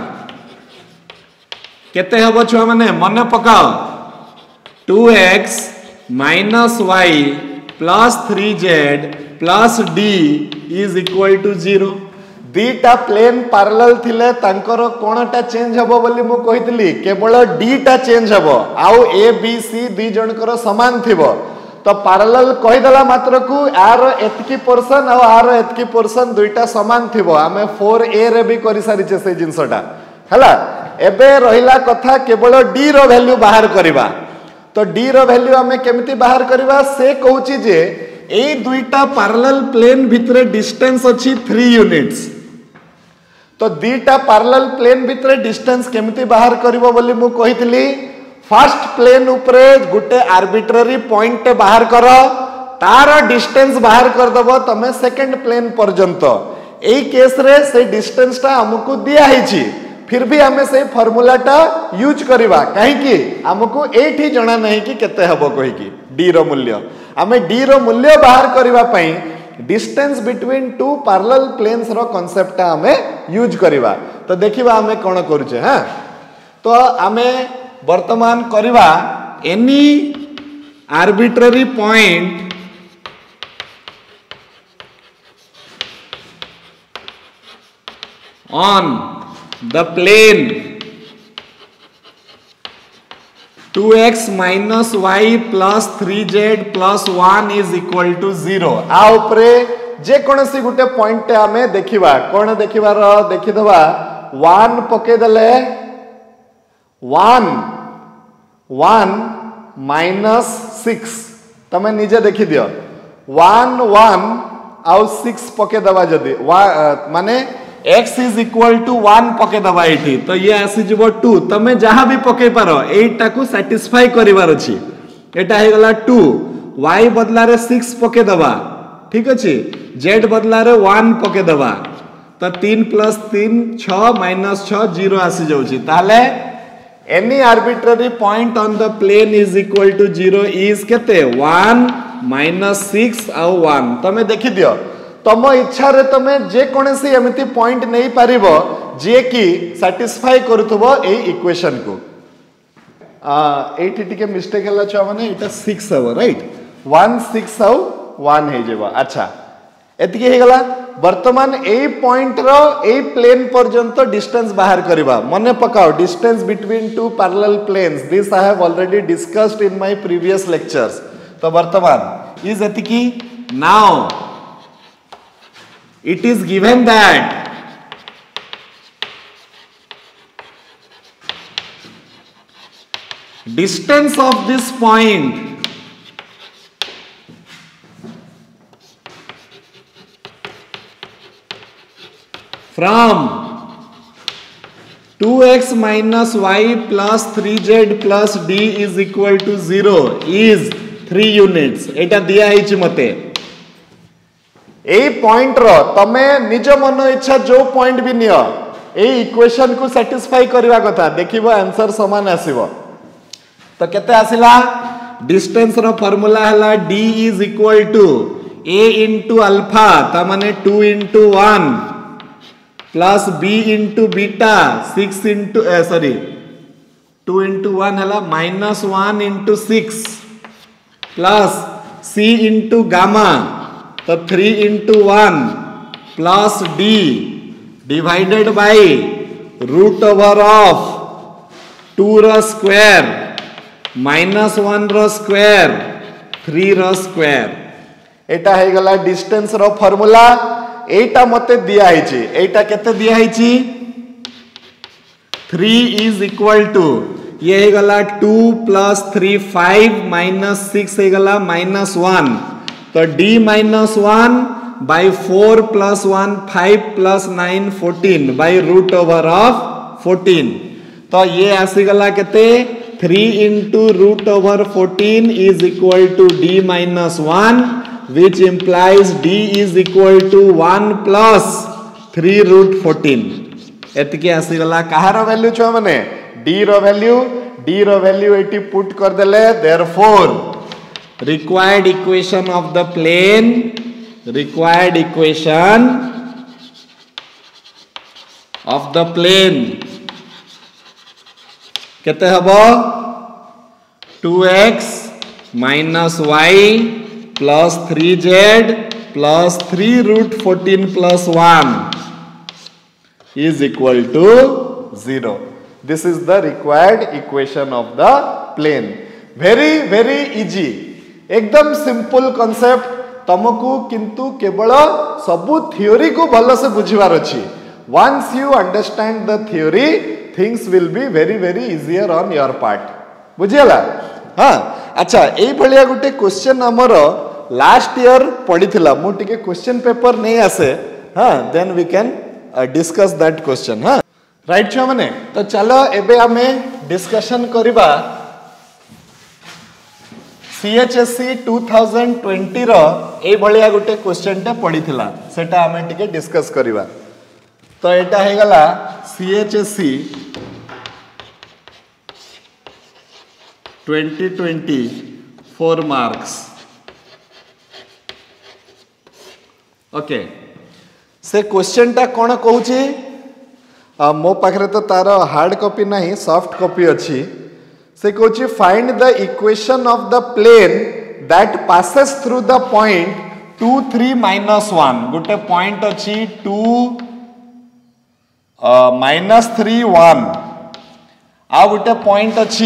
केते हबो छुआ माने मने पकाओ 2x minus y plus 3z plus d is equal to 0। दीटा प्लेन पैरेलल थिले तांकर कोनटा चेंज हबो बोली मु कहितली केवल डी टा चेंज हबो आउ ए बी सी दी जनकर समान थिबो। तो पैरेलल कहि दला मात्र को आर एतकी पोर्शन और आर एतकी पोर्शन दुईटा समान थिबो। हमें 4a रे भी करि सारी छे से जिंसटा हला। एबे रहिला कथा केवल डी रो वैल्यू बाहर करबा। तो डी रो वैल्यू हमें केमिति बाहर करबा से कहूची जे ए दुईटा पैरेलल प्लेन भितरे डिस्टेंस अछि 3 यूनिट्स। तो दीटा पैरेलल प्लेन भितरे डिस्टेंस केमिति बाहर करिवो बोली मु कहितली फर्स्ट प्लेन उपरे गुटे आर्बिट्रेरी पॉइंट बाहर कर तार डिस्टेंस बाहर कर दबो तमे सेकंड प्लेन पर्यंत। एई केस रे से डिस्टेंस टा हमकु दिया हिची फिर भी हमें से फार्मूला टा यूज करबा काहे कि हमकु एठी जणा नहीं कि केते हबो कहि कि डी रो मूल्य। हमें डी रो मूल्य बाहर करबा पई distance between two parallel planes रो कांसेप्ट हमें यूज करबा। तो देखिबा हमें कोन करूचे। हां, तो हमें वर्तमान करबा any arbitrary point on the plane 2x minus y plus 3z plus 1 is equal to 0। आ उपरे जे कोनसी गुटे पॉइंट हमें देखिबा कोन देखिबार देखिदबा 1 पके दले 1 minus 6 तमे निजे देखि दियो 1 1 आउ 6 पके दबा जदी माने x is equal to 1 पके दबा एठी। तो ये आसी जबो 2 तमे जहां भी पके पारो एटा को सैटिस्फाई करिवार अछि। एटा हे गला 2 y बदला रे 6 पके दबा ठीक अछि z बदला रे 1 पके दबा। तो 3 plus 3 6 minus 6 0 आसी जाउछि। ताले any arbitrary point on the plane is equal to 0 is केते 1 minus 6 आउ 1 तमे देखि दियो। तम इच्छा रे तमे जे कोनसी एमिति पॉइंट नहीं पारिबो जे कि सैटिस्फाई करथबो ए इक्वेशन को। एठी टिके मिस्टेक हला छ माने एटा 6 हबो राइट 1 6 आउ 1 हे जेबो। अच्छा एतिके हे गला। वर्तमान ए पॉइंट रो ए प्लेन पर्यंत डिस्टेंस बाहर करबा मने पकाओ distance between two parallel planes this I have already discussed in my previous lectures तो वर्तमान इज एतिकी now it is given that distance of this point from 2x minus y plus 3z plus d is equal to 0 is 3 units एटा दिया है मते ए point रो तमे निज मन इच्छा जो पॉइंट भी नियो ए इक्वेशन को सैटिस्फाई करबा कथा देखिबो आंसर समान आसीबो तो केते आसिला डिस्टेंस रो फार्मूला हला d is equal to a into alpha ता माने 2 into 1 plus b into beta 6 into 2 into 1 हला -1 into 6 plus c into gamma तो 3 into 1 plus d divided by root over of 2 रो स्क्वायर -1 रो स्क्वायर 3 रो square एटा हे गला डिस्टेंस रो फार्मूला एटा मते दिया हिची एटा केते दिया हिची 3 इज इक्वल टू ये हे गला 2 + 3 5 -6 हे गला -1 तो d -1 by 4 + 1 5 + 9 14 by root over of 14 तो ये आसी गला केते 3 into root over 14 is equal to d -1 which implies d is equal to 1 plus 3 root 14 एतकी आसी गला कहार वैल्यू छ माने d रो वैल्यू एटी पुट कर देले therefore required equation of the plane केते हबो 2x minus y plus 3z plus 3 root 14 plus 1 is equal to 0. This is the required equation of the plane. Very easy. एकदम simple concept तमको किंतु केवल सबु theory को भलो से बुझिबार अछि. Once you understand the theory, things will be very easier on your part. बुझियला हाँ अच्छा ए भलिया गुटे क्वेश्चन हमर लास्ट ईयर पढ़िथिला मु टिके क्वेश्चन पेपर नहीं आसे हाँ then we can discuss that question हाँ राइट छ माने तो चलो एबे हमें डिस्कशन करिबा CHSC 2020 रो ए भलिया गुटे क्वेश्चन टा पढ़िथिला सेटा हमें टिके डिस्कस करिबा तो एटा हे गला CHSC 2020 4 marks ओके से क्वेश्चन टा कोन कहूची मो पाखरे तो तार हार्ड कॉपी नहीं सॉफ्ट कॉपी अच्छी से कहूची find the equation of the plane that passes through the point 2 3 -1 गोटे पॉइंट अच्छी 2 -3 1 आ गोटे पॉइंट अच्छी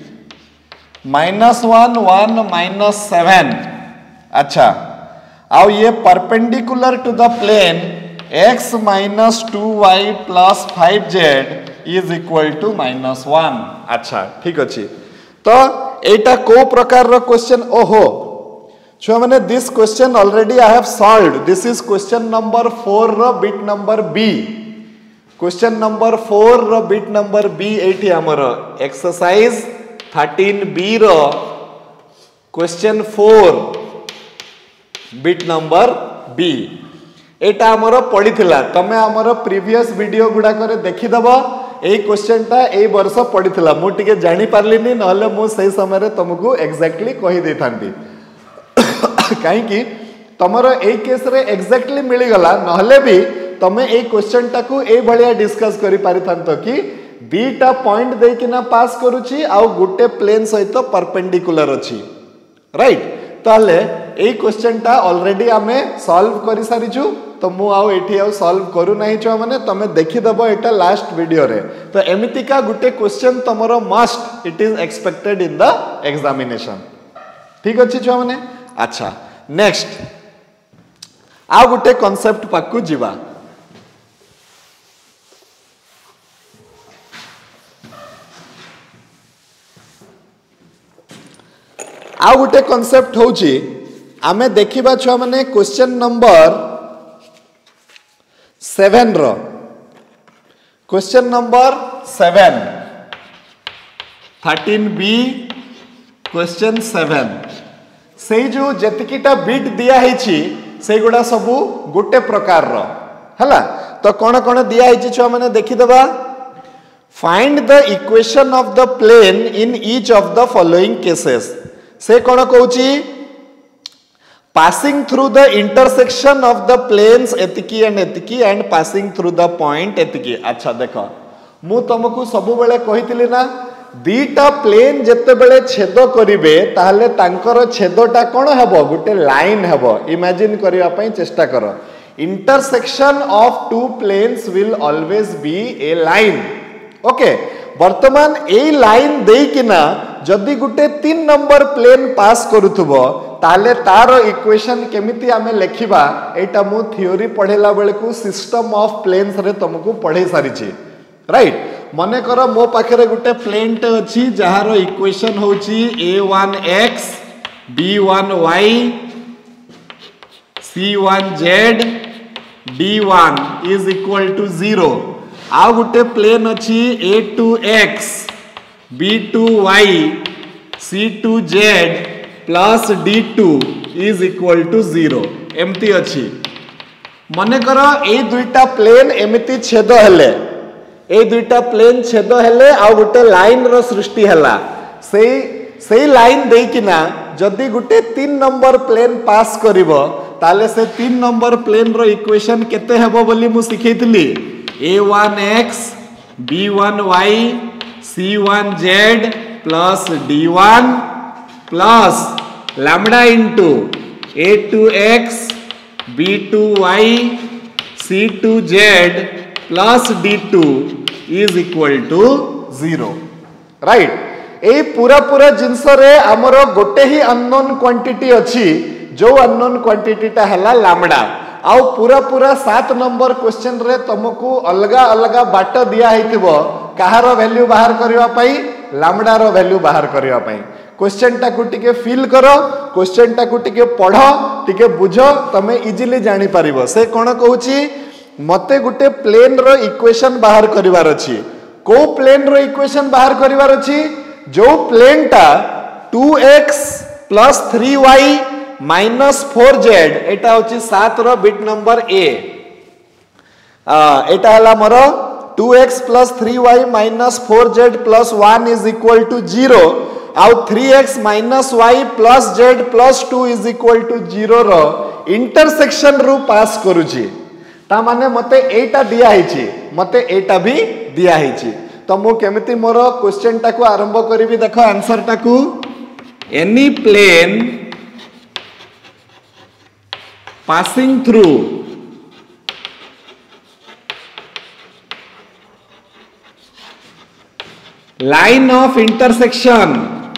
-1 1 -7 अच्छा आउ ये perpendicular to the plane x - 2y + 5z is equal to -1 अच्छा ठीक अछि तो एटा को प्रकार रो क्वेश्चन ओहो छुआ माने this question already I have solved this is question number 4 रो bit number b question number 4 रो बिट नंबर b एठी हमर एक्सरसाइज 13b रो क्वेश्चन 4 बिट नंबर b एटा हमर पढ़िथिला तमे हमर प्रीवियस वीडियो गुडा करे देखि दबो ए क्वेश्चन टा ए वर्ष पढ़िथिला मु टिके जानि पारलिनी नहले मु सही समय रे तुमको एग्जैक्टली कहि देथांती काहे कि तमरो ए केस रे एग्जैक्टली मिली गला नहले भी तमे ए क्वेश्चन टा को ए भलिया डिस्कस करि पारिथांतो कि बीटा पॉइंट दे कि ना पास करूची आ गुटे प्लेन सहित परपेंडिकुलर अछि राइट ताले ए क्वेश्चन टा ऑलरेडी हमें सॉल्व करि सारिछु तो मु आउ एठी आउ सॉल्व करू नहीं छुआ माने तमे देखि दबो एटा लास्ट वीडियो रे तो एमिति का गुटे क्वेश्चन तमरो must it is expected in the examination ठीक अछि छुआ माने अच्छा नेक्स्ट आ गुटे कांसेप्ट पाकू जीवा आ गुटे कांसेप्ट होची आमे देखिबा छुआ माने क्वेश्चन नंबर 7 रो क्वेश्चन नंबर 7 13b क्वेश्चन 7 से जो जतिकिटा बिट दिया हिची से गुडा सबु गुटे प्रकार रो हला तो कोन कोन दिया हिची छुआ माने देखि दबा find the equation of the plane in each of the following cases से कोन कहूची passing through the intersection of the planes एतिकी and passing through the point एतिकी अच्छा देखो मु तुमको सबु बेले कहितली ना दीटा प्लेन जत्ते बेले छेद करिवे ताहले तांकर छेदटा कोन हेबो गुटे लाइन हेबो इमेजिन करिवा पई चेष्टा करो intersection of two planes will always be a line okay वर्तमान ए लाइन देकिना जदि गुटे 3 नंबर प्लेन पास करूथबो ताले तारो इक्वेशन केमिति आमे लेखिबा एटा मु थ्योरी पढेला बेले को सिस्टम ऑफ प्लेन्स रे तुमको पढे सारी छी राइट मने करो मो पाखरे गुटे प्लेन टे अछि जहारो इक्वेशन होची a1x b1y c1z d1 is equal to 0 uh Gute plane अछि a2x b2y c2z plus d2 is equal to 0 एमती अछि मने करो ए दुईटा प्लेन एमिति छेद हेले ए दुईटा प्लेन छेद हेले आ गुटे लाइन रो सृष्टि हला सेई लाइन देकिना जदि गुटे 3 नंबर प्लेन पास करिवो ताले से 3 नंबर प्लेन रो इक्वेशन केते हेबो बोली मु सिखैतली a1x b1y c1z plus d1 plus lambda into a2x b2y c2z plus d2 is equal to 0 right ए पूरा पूरा जिंस रे हमरो गोटे ही अननोन क्वांटिटी अछि जो अननोन क्वांटिटी ता हला लैम्डा आउ पूरा पूरा 7 नंबर क्वेश्चन रे तुमको अलगा अलगा बाट दिया हितबो कहारो वैल्यू बाहर करबा पई लैम्डा रो वैल्यू बाहर करबा पई क्वेश्चन टा को टिके फील करो क्वेश्चन टा को टिके पढ़ो टिके बुझो तमे इजीली जानि परिबो से कोन कहूची मते गुटे प्लेन रो इक्वेशन बाहर करिवार अछि को प्लेन रो इक्वेशन बाहर करिवार अछि जो प्लेन टा 2x + 3y - 4z एटा होची 7 रो बिट नंबर a एटा हला मोर 2x + 3y - 4z + 1 is equal to 0 आउ 3x - y + z + 2 is equal to 0 रो इंटरसेक्शन रु पास करूची ता माने मते एटा दिया हिची मते एटा भी दिया हिची तो मु केमिति मोर क्वेश्चन टा को आरंभ करबी देखो आंसर टा को any plane passing through line of intersection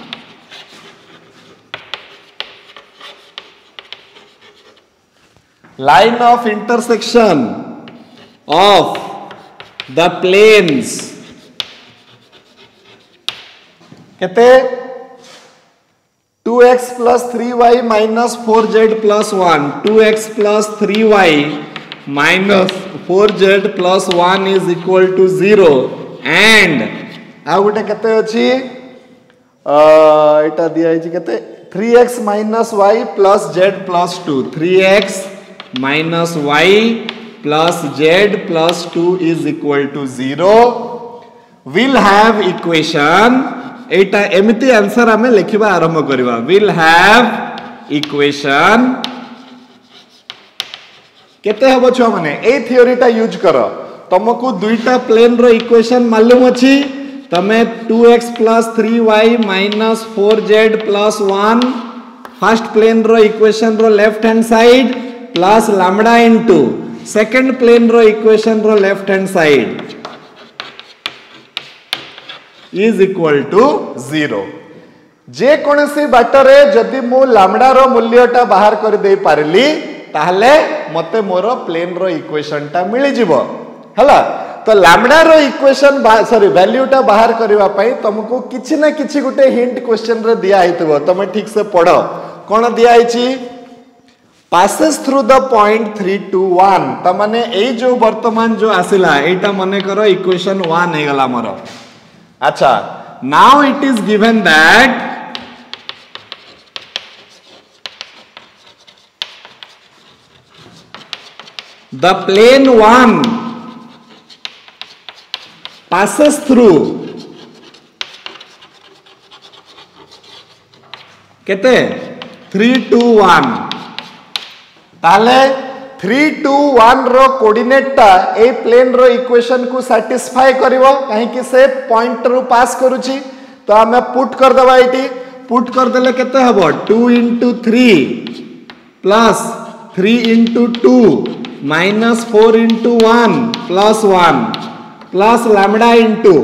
of the planes कहते 2x + 3y - 4z + 1 2x + 3y - 4z + 1 is equal to 0 and आ गुटे केते अछि एटा दिया छि केते 3x - y + z + 2 3x - y + z + 2 is equal to 0 will have equation एटा एमिति answer हमें लिखिबा आरंभ करबा will have equation केते हबो छ माने ए थ्योरी टा यूज करो तुमको दुईटा प्लेन रो इक्वेशन मालूम अछि तमे 2x + 3y - 4z + 1 first plane रो इक्वेशन रो left hand side plus lambda into second plane रो इक्वेशन रो left hand side is equal to 0 जे कोनसी बाटरे जदि मु लैम्डा रो मूल्यटा बाहर कर दे पारली ताहले मते मोर प्लेन रो इक्वेशन टा मिली जिवो हला तो लैम्डा रो इक्वेशन सॉरी वैल्यूटा बाहर करबा पई तुमको किछि ना किछि गुटे हिंट क्वेश्चन रे दिया आइतबो तमे ठीक से पढ़ो कोन दिया आइछि passes through the point 3 to 1 त माने एई जो वर्तमान जो आसिला एटा मने करो इक्वेशन 1 हे गला मोर अच्छा now it is given that the plane 1 passes through केते 3 2 1 ताले 3 2 1 रो कोऑर्डिनेट टा ए प्लेन रो इक्वेशन को सैटिस्फाई करिवो काहे कि से पॉइंट रू पास करूची तो हमें पुट कर दबा एटी पुट कर देले केते हबो 2 into 3 plus 3 into 2 minus 4 into 1 plus 1 plus lambda into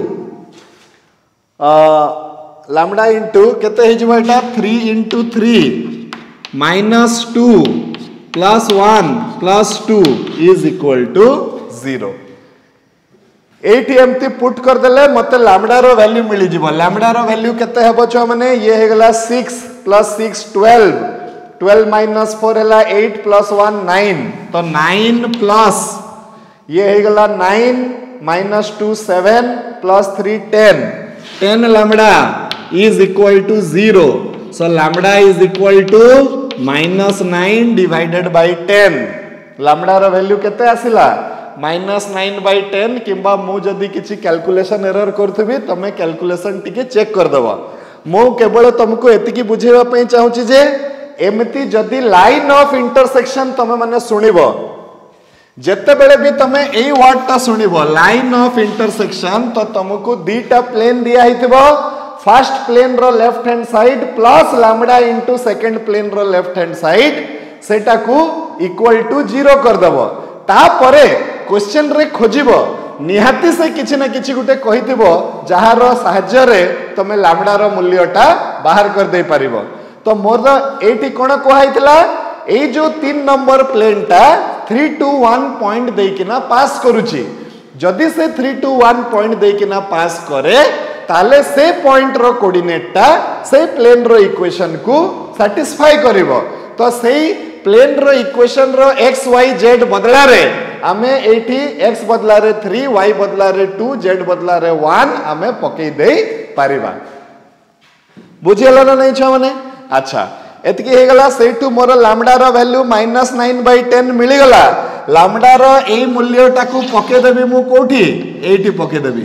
केते हे जबो एटा 3 into 3 minus 2 plus 1 plus 2 is equal to 0 एटी एमती पुट कर देले मते लैम्डा रो वैल्यू मिली जिवो लैम्डा रो वैल्यू केते हेबो छ माने ये हे गला 6 plus 6 12 12 minus 4 हैला 8 plus 1 9 तो 9 plus ये हे गला 9 minus 2 7 plus 3 10 10 lambda is equal to 0 so lambda is equal to minus 9 divided by 10 lambda रो वैल्यू केते आसिला minus 9 by 10 किंबा मु जदी किछि कैलकुलेशन एरर करथबी तमे कैलकुलेशन टिके चेक कर दबो मु केवल तुमको एतिकी बुझेबा पई चाहूची जे एमती जदी लाइन ऑफ इंटरसेक्शन तमे माने सुनिबो जेते बेले भी तमे एई वर्ड ता सुनिबो लाइन ऑफ इंटरसेक्शन तो तुमको दीटा प्लेन दिया हितबो फर्स्ट प्लेन रो left hand side plus lambda into second plane रो लेफ्ट हैंड साइड सेटा को इक्वल टू 0 कर दबो ता परे क्वेश्चन रे खोजिबो निहाती से किछि ना किछि गुटे कहितिबो जहार सहाय्य रे तमे लैम्डा रो मूल्यटा बाहर कर दे परिबो तो मोर एटी कोन कोहाइतला ए जो 3 नंबर प्लेन टा 3 2 1 पॉइंट देकिना पास करूची जदी से 3 2 1 पॉइंट देकिना पास करे ताले से पॉइंट रो कोऑर्डिनेट टा से प्लेन रो इक्वेशन को सैटिस्फाई करिवो तो सेही प्लेन रो इक्वेशन रो x y z बदला रे आमे एठी x बदला रे 3 y बदला रे 2 z बदला रे 1 आमे पकई दे पारिबा बुझियला ना नहीं छ माने अच्छा एतकी हे गला सेटू मोर लैम्डा रो वैल्यू -9/10 मिली गला लैम्डा रो ए मूल्यटा को पके देबी मु कोठी एठी पके देबी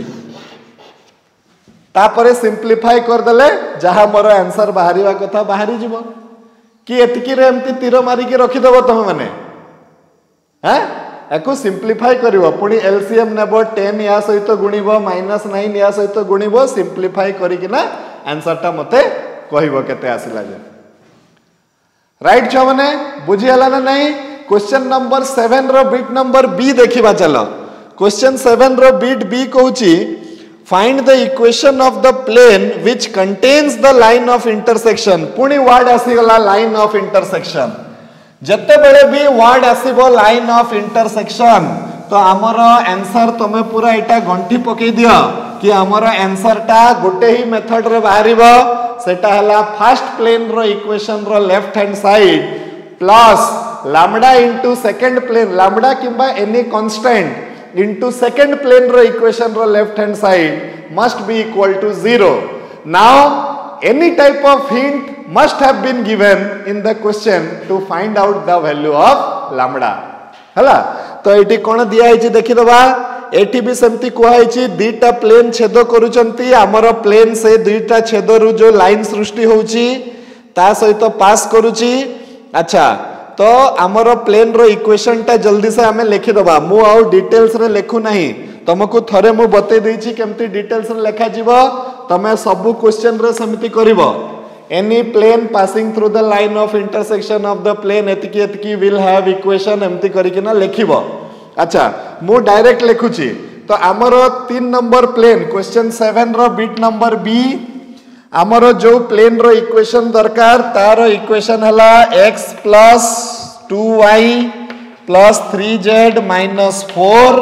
तापरे सिंपलीफाई कर देले जहा मोर आंसर बाहरीवा कथा बाहरी जिवो कि एतकी रे एमती तीर मारी के रखि देबो तमे माने हैं एको सिंपलीफाई करिवो पुनी एलसीएम नेबो 10 या सहित गुणिबो -9 या सहित गुणिबो सिंपलीफाई करी कि ना आंसर टा मते कहिबो केते आसिला जे राइट छ माने बुझी हला ना नहीं क्वेश्चन नंबर 7 रो बिट नंबर बी देखिबा चलो क्वेश्चन 7 रो बिट बी कहूची find the equation of the plane which contains the line of intersection पुनी वर्ड आसी गला लाइन ऑफ इंटरसेक्शन जत्ते बेले भी वर्ड आसीबो लाइन ऑफ इंटरसेक्शन तो हमर आंसर तमे पूरा एटा गंठी पके दियो कि हमर आंसर टा गोटे ही मेथड रे बाहरिबो सेटा हला फर्स्ट प्लेन रो इक्वेशन रो left hand side plus lambda into second plane lambda किंबा any constant into second plane रो इक्वेशन रो left hand side must be equal to 0 now any type of hint must have been given in the question to find out the value of lambda हला तो eighty कोन दिया हिची देखि दबा eighty भी सेमती कोहा हिची दीटा प्लेन छेद करूचंती हमर प्लेन से दुईटा छेद रु जो लाइन सृष्टि होउची ता सहित पास करूची अच्छा तो हमर प्लेन रो इक्वेशन टा जल्दी से हमें लिखि दबा मु आउ डिटेल्स रे लेखु नाही तुमको थरे मु बते देछि केमती डिटेल्स रे लेखा जीवो तमे सब क्वेश्चन रे समिति करिवो any plane passing through the line of intersection of the plane etiki etiki will have equation एमती करिकिना लेखिबो अच्छा मु डायरेक्ट लिखुची तो आमर 3 नंबर प्लेन क्वेश्चन 7 रो बिट नंबर बी आमर जो प्लेन रो इक्वेशन दरकार तार इक्वेशन हला x plus 2y plus 3z minus 4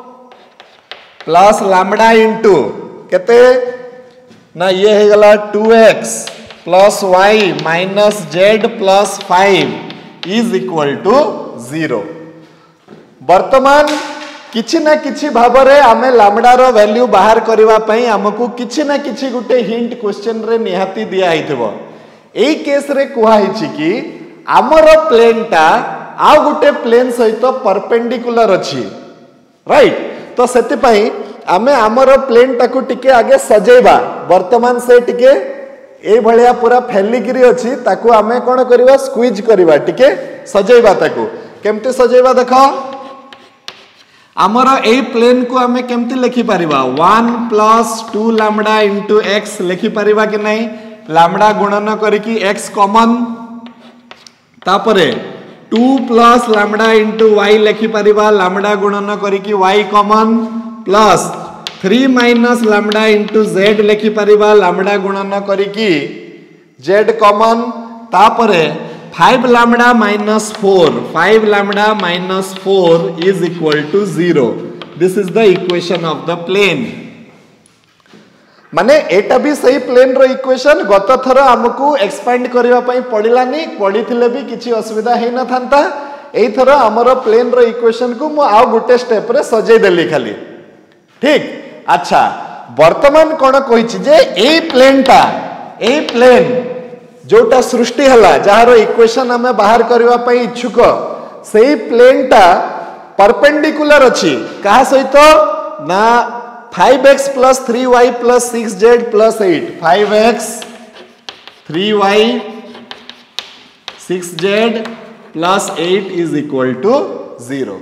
plus lambda into केते ना ये है गला 2x plus y minus z plus 5 is equal to 0 वर्तमान किछि ना किछि भाबरे आमे लैम्डा रो वैल्यू बाहर करबा पई हमकु किछि ना किछि गुटे हिंट क्वेश्चन रे निहाती दिया आइथबो एई केस रे कुहा हिछि कि हमर प्लेन टा आ गुटे प्लेन सहित परपेंडिकुलर अछि राइट तो सेति पई आमे हमर प्लेन टाकू टिके आगे सजेबा वर्तमान से टिके ए भलिया पूरा फैलिकरी अछि ताकू आमे कोन करबा स्क्वीज करबा टिके सजेबा ताकू केमते सजेबा देखो आमर ए प्लेन को आमे केमती लिखि परिबा 1 प्लस 2 लैम्डा इंटू x लिखि परिबा कि नहीं लैम्डा गुणन करिकी x कॉमन तापरे 2 प्लस लैम्डा इंटू y लिखि परिबा लैम्डा गुणन करिकी y common plus 3 minus lambda into z लिखि परिबा लैम्डा गुणन करिकी z कॉमन तापरे 5 lambda minus 5 lambda minus 4 is equal to 0. This is the equation of the plane. माने एटा भी सही प्लेन रो इक्वेशन गत थर हमकु एक्सपेंड करबा पई पडिलानी पडिथिले भी किछि असुविधा हे न थांता एई थर हमर प्लेन रो इक्वेशन को मु आ गुटे स्टेप रे सजै देली खाली ठीक अच्छा वर्तमान कोन कहिछि जे एई प्लेन जोटा सृष्टि हला जहार इक्वेशन हमें बाहर करबा पई इच्छुक सेही प्लेन टा परपेंडिकुलर अछि कहा सहित ना 5x plus 3y plus 6z plus 8 5x 3y 6z plus 8 is equal to 0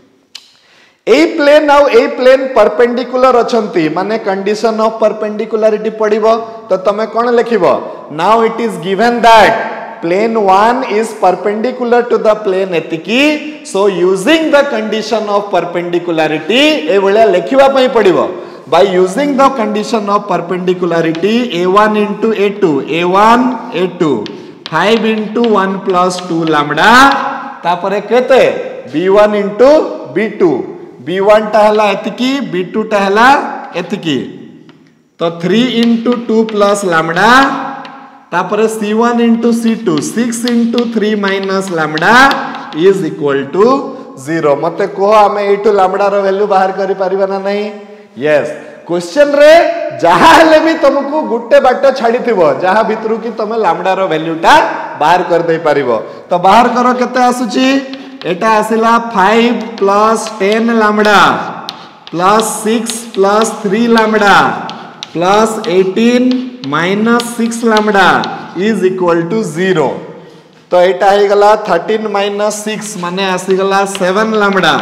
ए प्लेन आउ ए प्लेन परपेंडिकुलर अछंती माने कंडीशन ऑफ परपेंडिकुलरिटी पडिबो तो तमे कोन लिखिबो now it is given that plane 1 is perpendicular to the plane एतिकी so using the condition of perpendicularity ए भलिया लिखिबा पई पडिबो by using the condition of perpendicularity a1 into a1 a2 5 into 1 plus 2 lambda तापरे केते b1 into b2 b1 टा हला एतिकी b2 टा हला एतिकी तो 3 into 2 plus lambda तापरे c1 into c2 6 into 3 minus lambda is equal to 0 मते को हमें एटू lambda रो वैल्यू बाहर करि परिबा ना नहीं यस क्वेश्चन रे जहा हले भी तुमको गुट्टे बाट छाडी थिबो जहा भितरु की तमे lambda रो वैल्यू टा बाहर कर दे परिबो तो बाहर करो केते आसुची एटा आसिला 5 plus 10 lambda plus 6 plus 3 lambda plus 18 minus 6 lambda is equal to 0 तो एटा हे गला 13 minus 6 माने आसी गला 7 lambda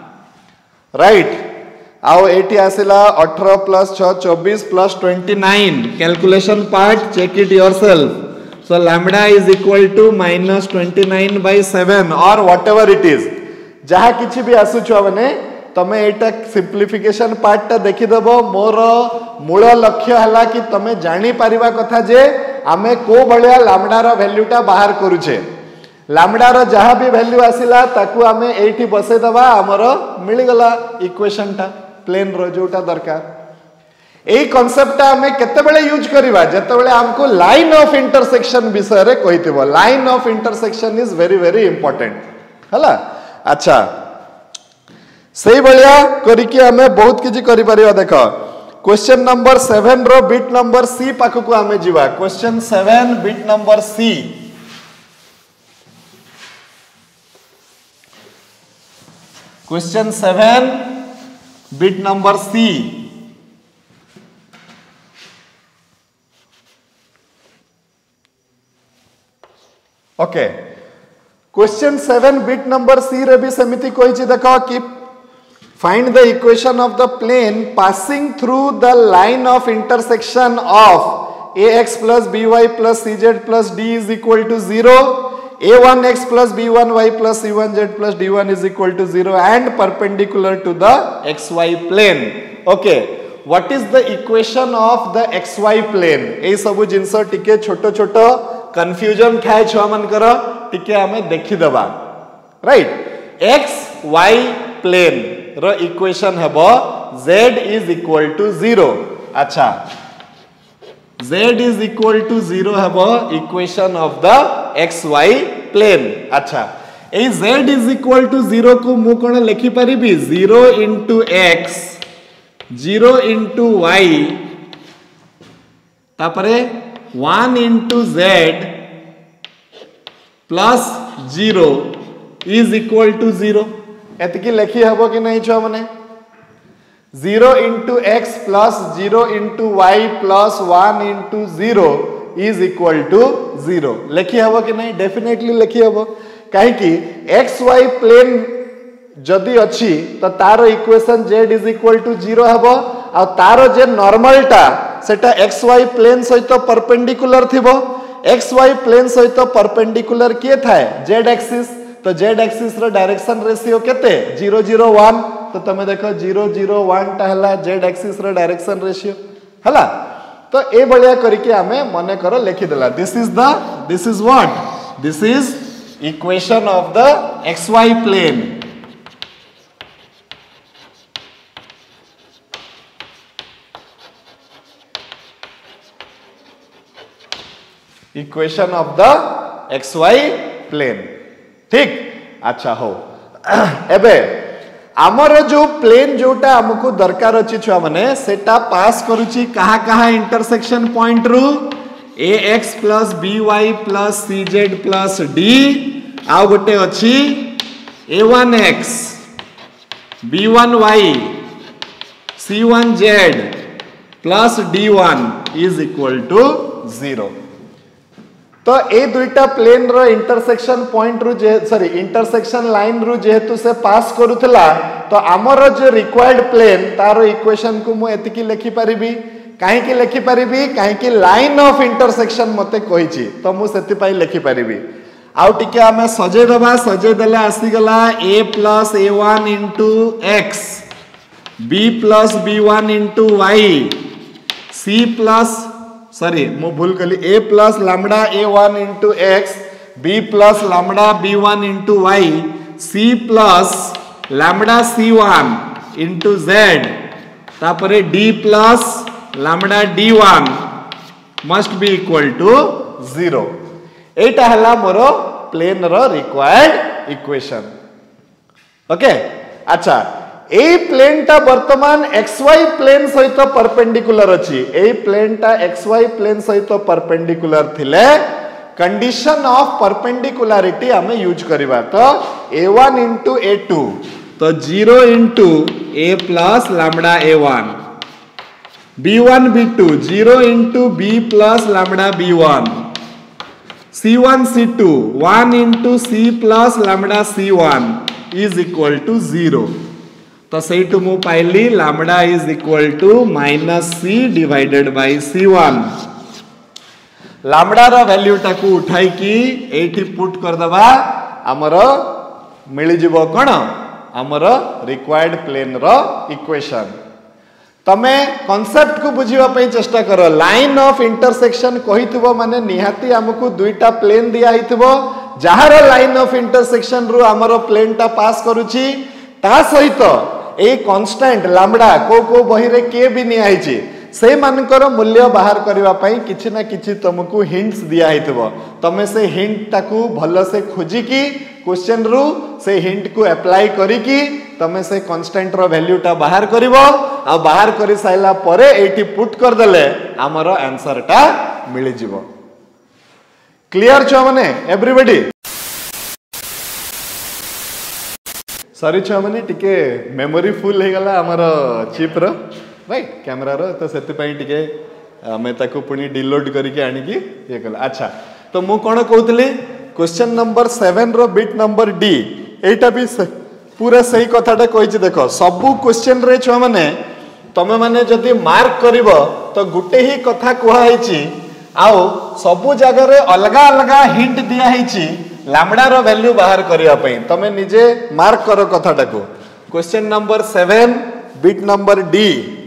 राइट आओ एटी आसिला 18 plus 6 24 plus 29 calculation part check it yourself so lambda is equal to minus 29 by 7 or whatever it is जहा किछि भी आसु छ माने तमे एटा सिंप्लिफिकेशन पार्ट ता देखि देबो मोर मूल लक्ष्य हला कि तमे जानि परिबा कथा जे आमे को बळिया lambda रो वैल्यू टा बाहर करू छे lambda रो जहा भी वैल्यू आसिला ताकू आमे एठी बसे दबा हमरो मिली गला इक्वेशन टा प्लेन रो जोटा दरकार एई कांसेप्ट ता हमें केते बेले यूज करिबा जते बेले हमको लाइन ऑफ इंटरसेक्शन विषय रे कहितबो line of intersection is very very important हला अच्छा सही बलिया करिकि हमें बहुत किछि करि परिबा देखो क्वेश्चन नंबर 7 रो बिट नंबर सी पाखु को हमें जीवा question 7 bit number C question 7 bit number C okay question 7 bit number C रे भी समिति कहिछि देखो कि find the equation of the plane passing through the line of intersection of ax plus by plus cz plus d is equal to 0 a1x plus b1y plus c1z plus d1 is equal to 0 and perpendicular to the xy plane. Okay, what is the equation of the xy plane? ए सब जिंस टिके छोटो छोटो confusion थाए छुआ मनकर टिके हमें देखि दबा. Right, xy plane रो equation हेबो z is equal to 0. अच्छा, z is equal to 0 हेबो equation of the xy plane. अच्छा, ए z is equal to 0 को मु कोन लिखि परिबी 0 into x 0 into y तापरे 1 into z plus 0 is equal to 0. एतकी लिखि हबो कि नहीं छुआ माने 0 into x plus 0 into y plus 1 into 0 is equal to 0. लिखि हबो कि नहीं? डेफिनेटली लिखि हबो. काहे कि xy प्लेन जदि अछि तो तारो equation z is equal to 0 हबो आ तारो जे नॉर्मल टा सेटा xy प्लेन सहित परपेंडिकुलर थिबो. xy प्लेन सहित परपेंडिकुलर के थाए z एक्सिस. तो z एक्सिस रो डायरेक्शन रेशियो केते 0 0 1. तो तमे देखो 0 0 1 टा हला z एक्सिस रो डायरेक्शन रेशियो हला. तो ए बलिया करके हमें मने करो लिखि देला. This is what? This is equation of the xy plane. Equation of the xy plane. ठीक. अच्छा हो एबे आमर जो प्लेन जोटा हमको दरकार अछि छुआ माने सेटा पास करूची कहा कहा इंटरसेक्शन पॉइंट रु ax plus by plus cz plus d आ गोटे अछि a1x b1y c1z plus d1 is equal to 0. तो ए दुईटा प्लेन रो इंटरसेक्शन पॉइंट रु इंटरसेक्शन लाइन रु जेहेतु से पास करूथला तो आमर जो रिक्वायर्ड प्लेन तारो इक्वेशन को मु एतिकी लिखि परिबी. काहे कि लिखि परिबी? काहे कि लाइन ऑफ इंटरसेक्शन मते कहिछि तो मु सेति पई लिखि परिबी. आउ टिके हमें सजे दबा. सजे देले आसी गला a plus a1 into x b plus b1 into y c plus मु भूल कली a plus lambda a1 into x b plus lambda b1 into y c plus lambda c1 into z तापरे d plus lambda d1 must be equal to 0. एटा हला मोरो plane रो required equation. Okay. अच्छा, ए प्लेन टा वर्तमान xy plane सहित परपेंडिकुलर अछि. ए प्लेन टा xy प्लेन सहित परपेंडिकुलर थिले कंडीशन ऑफ परपेंडिकुलरिटी हमें यूज करबा. तो a1 into a2 तो 0 into a plus lambda a1 b1 b2 0 into b plus lambda b1 c1 c2 1 into c plus lambda c1 is equal to 0. तो सही टू मु पाइली lambda is equal to minus c divided by c1. Lambda रो value टाकू उठाई की एठी पुट कर दबा हमर मिली जिवो कोन हमर रिक्वायर्ड प्लेन रो इक्वेशन. तमे कांसेप्ट को बुझिबा पई चेष्टा करो. लाइन ऑफ इंटरसेक्शन कहितबो माने निहाती हमकु दुईटा प्लेन दिया हितबो जहार लाइन ऑफ इंटरसेक्शन रु हमर प्लेन टा पास करूची ता सहित ए कांस्टेंट लैम्बडा को बही रे के भी नि आइची से मानकर मूल्य बाहर करबा पई किछि ना किछि तुमको हिंट्स दिया हितबो. तमे से हिंट टाकू भलो से खोजी की क्वेश्चन रु से हिंट को अप्लाई करी की तमे से कांस्टेंट रो वैल्यू टा बाहर करबो आ बाहर करि साइला परे एठी पुट कर देले हमरो आंसर टा मिलि जिवो. क्लियर छ माने एवरीबॉडी? सॉरी छ माने टिके मेमोरी फुल हे गला हमरो चिप रो राइट कैमरा रो तो सेति पई टिके मैं ताको पुनी डिलोड करके आनी की ये कला. अच्छा तो मु कोन कहउतली क्वेश्चन नंबर 7 रो बिट नंबर डी एटा भी पूरा सही कथाटा कहिछि. देखो सबु क्वेश्चन रे छ माने तमे माने जदी मार्क करिवो तो गुटे ही कथा कुहा हिची आउ सबु जगह रे अलगा अलगा हिंट दिया हिची लैम्बडा रो वैल्यू बाहर करिया पई तमे निजे मार्क करो कथाटा को question number 7 bit number D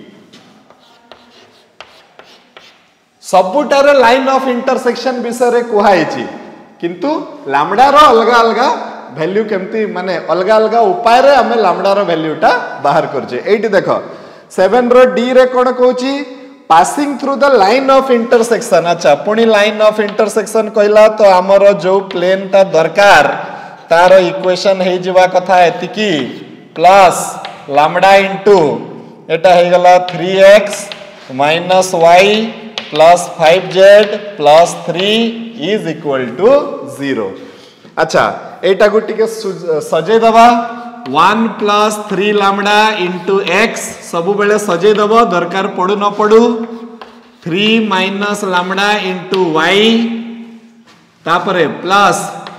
सबुटार लाइन ऑफ इंटरसेक्शन विषय रे कुहाई छी किंतु लैम्बडा रो अलगा अलगा वैल्यू केमती माने अलगा अलगा उपाय रे हमें लैम्बडा रो वैल्यूटा बाहर करजे एठी देखो 7 रो डी रे कोन कहूची passing through the line of intersection अच्छा पुणी लाइन ऑफ इंटरसेक्शन कहला तो हमरो जो प्लेन ता दरकार तार इक्वेशन हे जिवा कथा एतिकी प्लस लैम्बडा इनटू एटा हे गला 3x - y plus 5z plus 3 is equal to 0 अच्छा एटा को टिके सजे दबा 1 प्लस 3 लैम्बडा इनटू x सबु बेले सजे दबो दरकार पडू न पडू 3 माइनस लैम्बडा इनटू y तापरे plus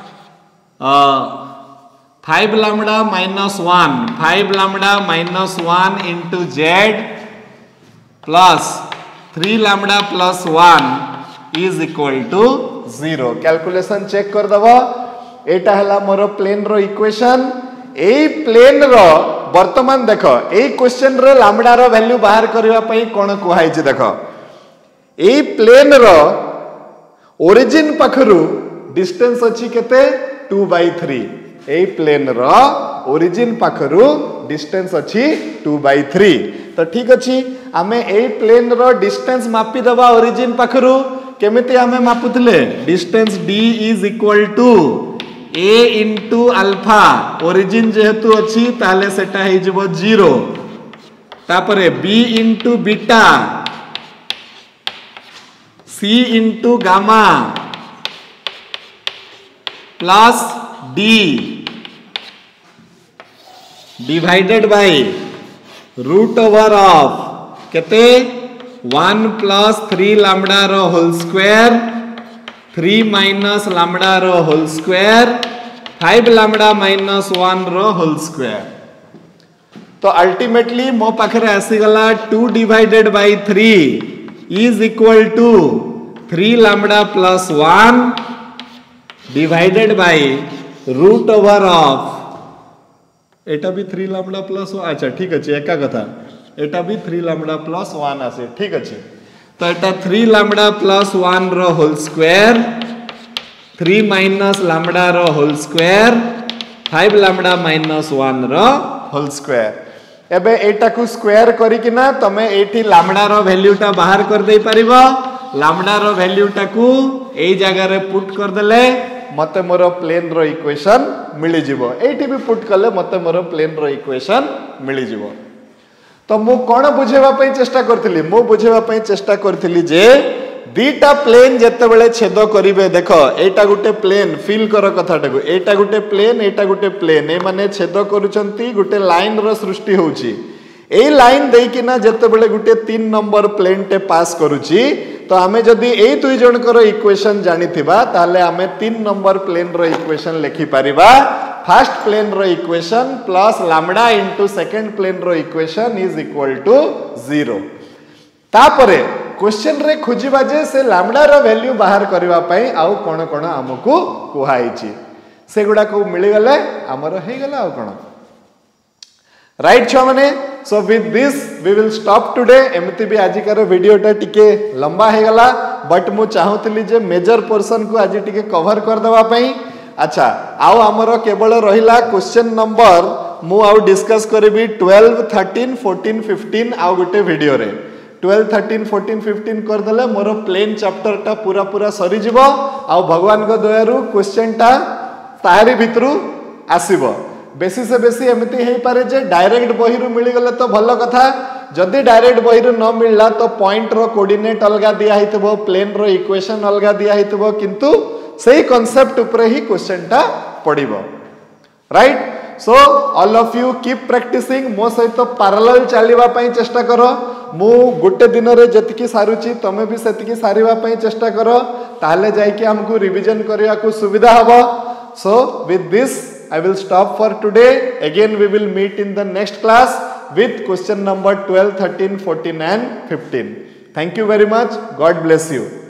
5 lambda minus 1 5 lambda minus 1 into z plus 3 lambda plus 1 is equal to 0 calculation check कर दबो एटा हला मोर प्लेन रो इक्वेशन ए प्लेन रो वर्तमान देखो ए क्वेश्चन रे लैम्बडा रो वैल्यू बाहर करबा पई कोन कुहाई छै देखो ए प्लेन रो ओरिजिन पखरु डिस्टेंस अछि केते 2/3 ए प्लेन रो ओरिजिन पखरु डिस्टेंस अछि 2/3 तो ठीक अछि आमे ए प्लेन रो डिस्टेंस मापी दबा ओरिजिन पखरु केमिति आमे मापुतले distance d is equal to a into alpha origin जेहेतु अछि ताले सेटा हे जबो 0 तापरे b into beta c into gamma plus d divided by root over of केते 1 प्लस 3 लैम्बडा रो होल स्क्वायर 3 माइनस लैम्बडा रो होल स्क्वायर 5 लैम्बडा माइनस 1 रो होल स्क्वायर तो अल्टीमेटली मो पाखरे आसी गला 2 divided by 3 is equal to 3 lambda plus 1 divided by root over of एटा भी 3 लैम्बडा प्लस 1 अच्छा ठीक अछि एका कथा एटा भी 3 लैम्बडा प्लस 1 आसे ठीक अछि तो एटा 3 लैम्बडा प्लस 1 रो होल स्क्वायर 3 माइनस लैम्बडा रो होल स्क्वायर 5 लैम्बडा माइनस 1 रो होल स्क्वायर एबे एटा को स्क्वायर करी किना तमे एठी लैम्बडा रो वैल्यूटा बाहर कर दे परिबो लैम्बडा रो वैल्यूटा को एई जगह रे पुट कर देले मते मोर प्लेन रो इक्वेशन मिली जिवो एठी भी पुट करले मते मोर प्लेन रो इक्वेशन मिली जिवो तो मु कोन बुझेबा पई चेष्टा करथिली मु बुझेबा पई चेष्टा करथिली जे दीटा प्लेन जत्ते बेले छेद करिवे देखो एटा गुटे प्लेन फील करो कथाटा को एटा गुटे प्लेन ए माने छेद करूचंती गुटे लाइन रो सृष्टि होउची ए लाइन देकिना जत्ते बेले गुटे 3 नंबर प्लेन टे पास करूची तो आमे जदी ए दुई जण करो इक्वेशन जानि थिबा ताले आमे 3 नंबर प्लेन रो इक्वेशन लिखि परिबा फर्स्ट प्लेन रो equation plus lambda into second plane रो इक्वेशन इज इक्वल टू 0 तापरे क्वेश्चन रे खोजिबा जे से लैम्बडा रो वैल्यू बाहर करबा पई आउ कोन कोन हमकु कुहाई छी सेगुडा को मिली गले हमरो हे गला आउ कोन राइट छो माने so with this we will stop today एमती भी आज कार वीडियो टा टिके लंबा हे गला बट मु चाहूतली जे मेजर पोर्शन को आज टिके कवर कर देबा पई अच्छा आउ हमरो केवल रहिला क्वेश्चन नंबर मु आउ डिस्कस करबी 12 13 14 15 आउ गुटे वीडियो रे 12 13 14 15 कर देले मोर प्लेन चैप्टर टा पूरा पूरा सरी जिवो आउ भगवान को दयारु क्वेश्चन टा तारी भितरु आसीबो बेसी से बेसी एमती हे पारे जे डायरेक्ट बहिरु मिली गले तो भलो कथा जदी डायरेक्ट बहिरु न मिलला तो पॉइंट रो कोऑर्डिनेट अलगा दिया हितबो प्लेन रो इक्वेशन अलगा दिया हितबो किंतु सही कांसेप्ट ऊपर ही क्वेश्चन टा पडिबो right so all of you keep practicing मो सहित पैरेलल चलीबा पई चेष्टा करो मु गुटे दिन रे जतिकी सारुची तमे भी सेतिकी सारीबा पई चेष्टा करो ताले जाय कि हमकु रिवीजन करिया को सुविधा हबो so with this I will stop for today. Again we will meet in the next class with question number 12, 13, 14 and 15. Thank you very much. God bless you.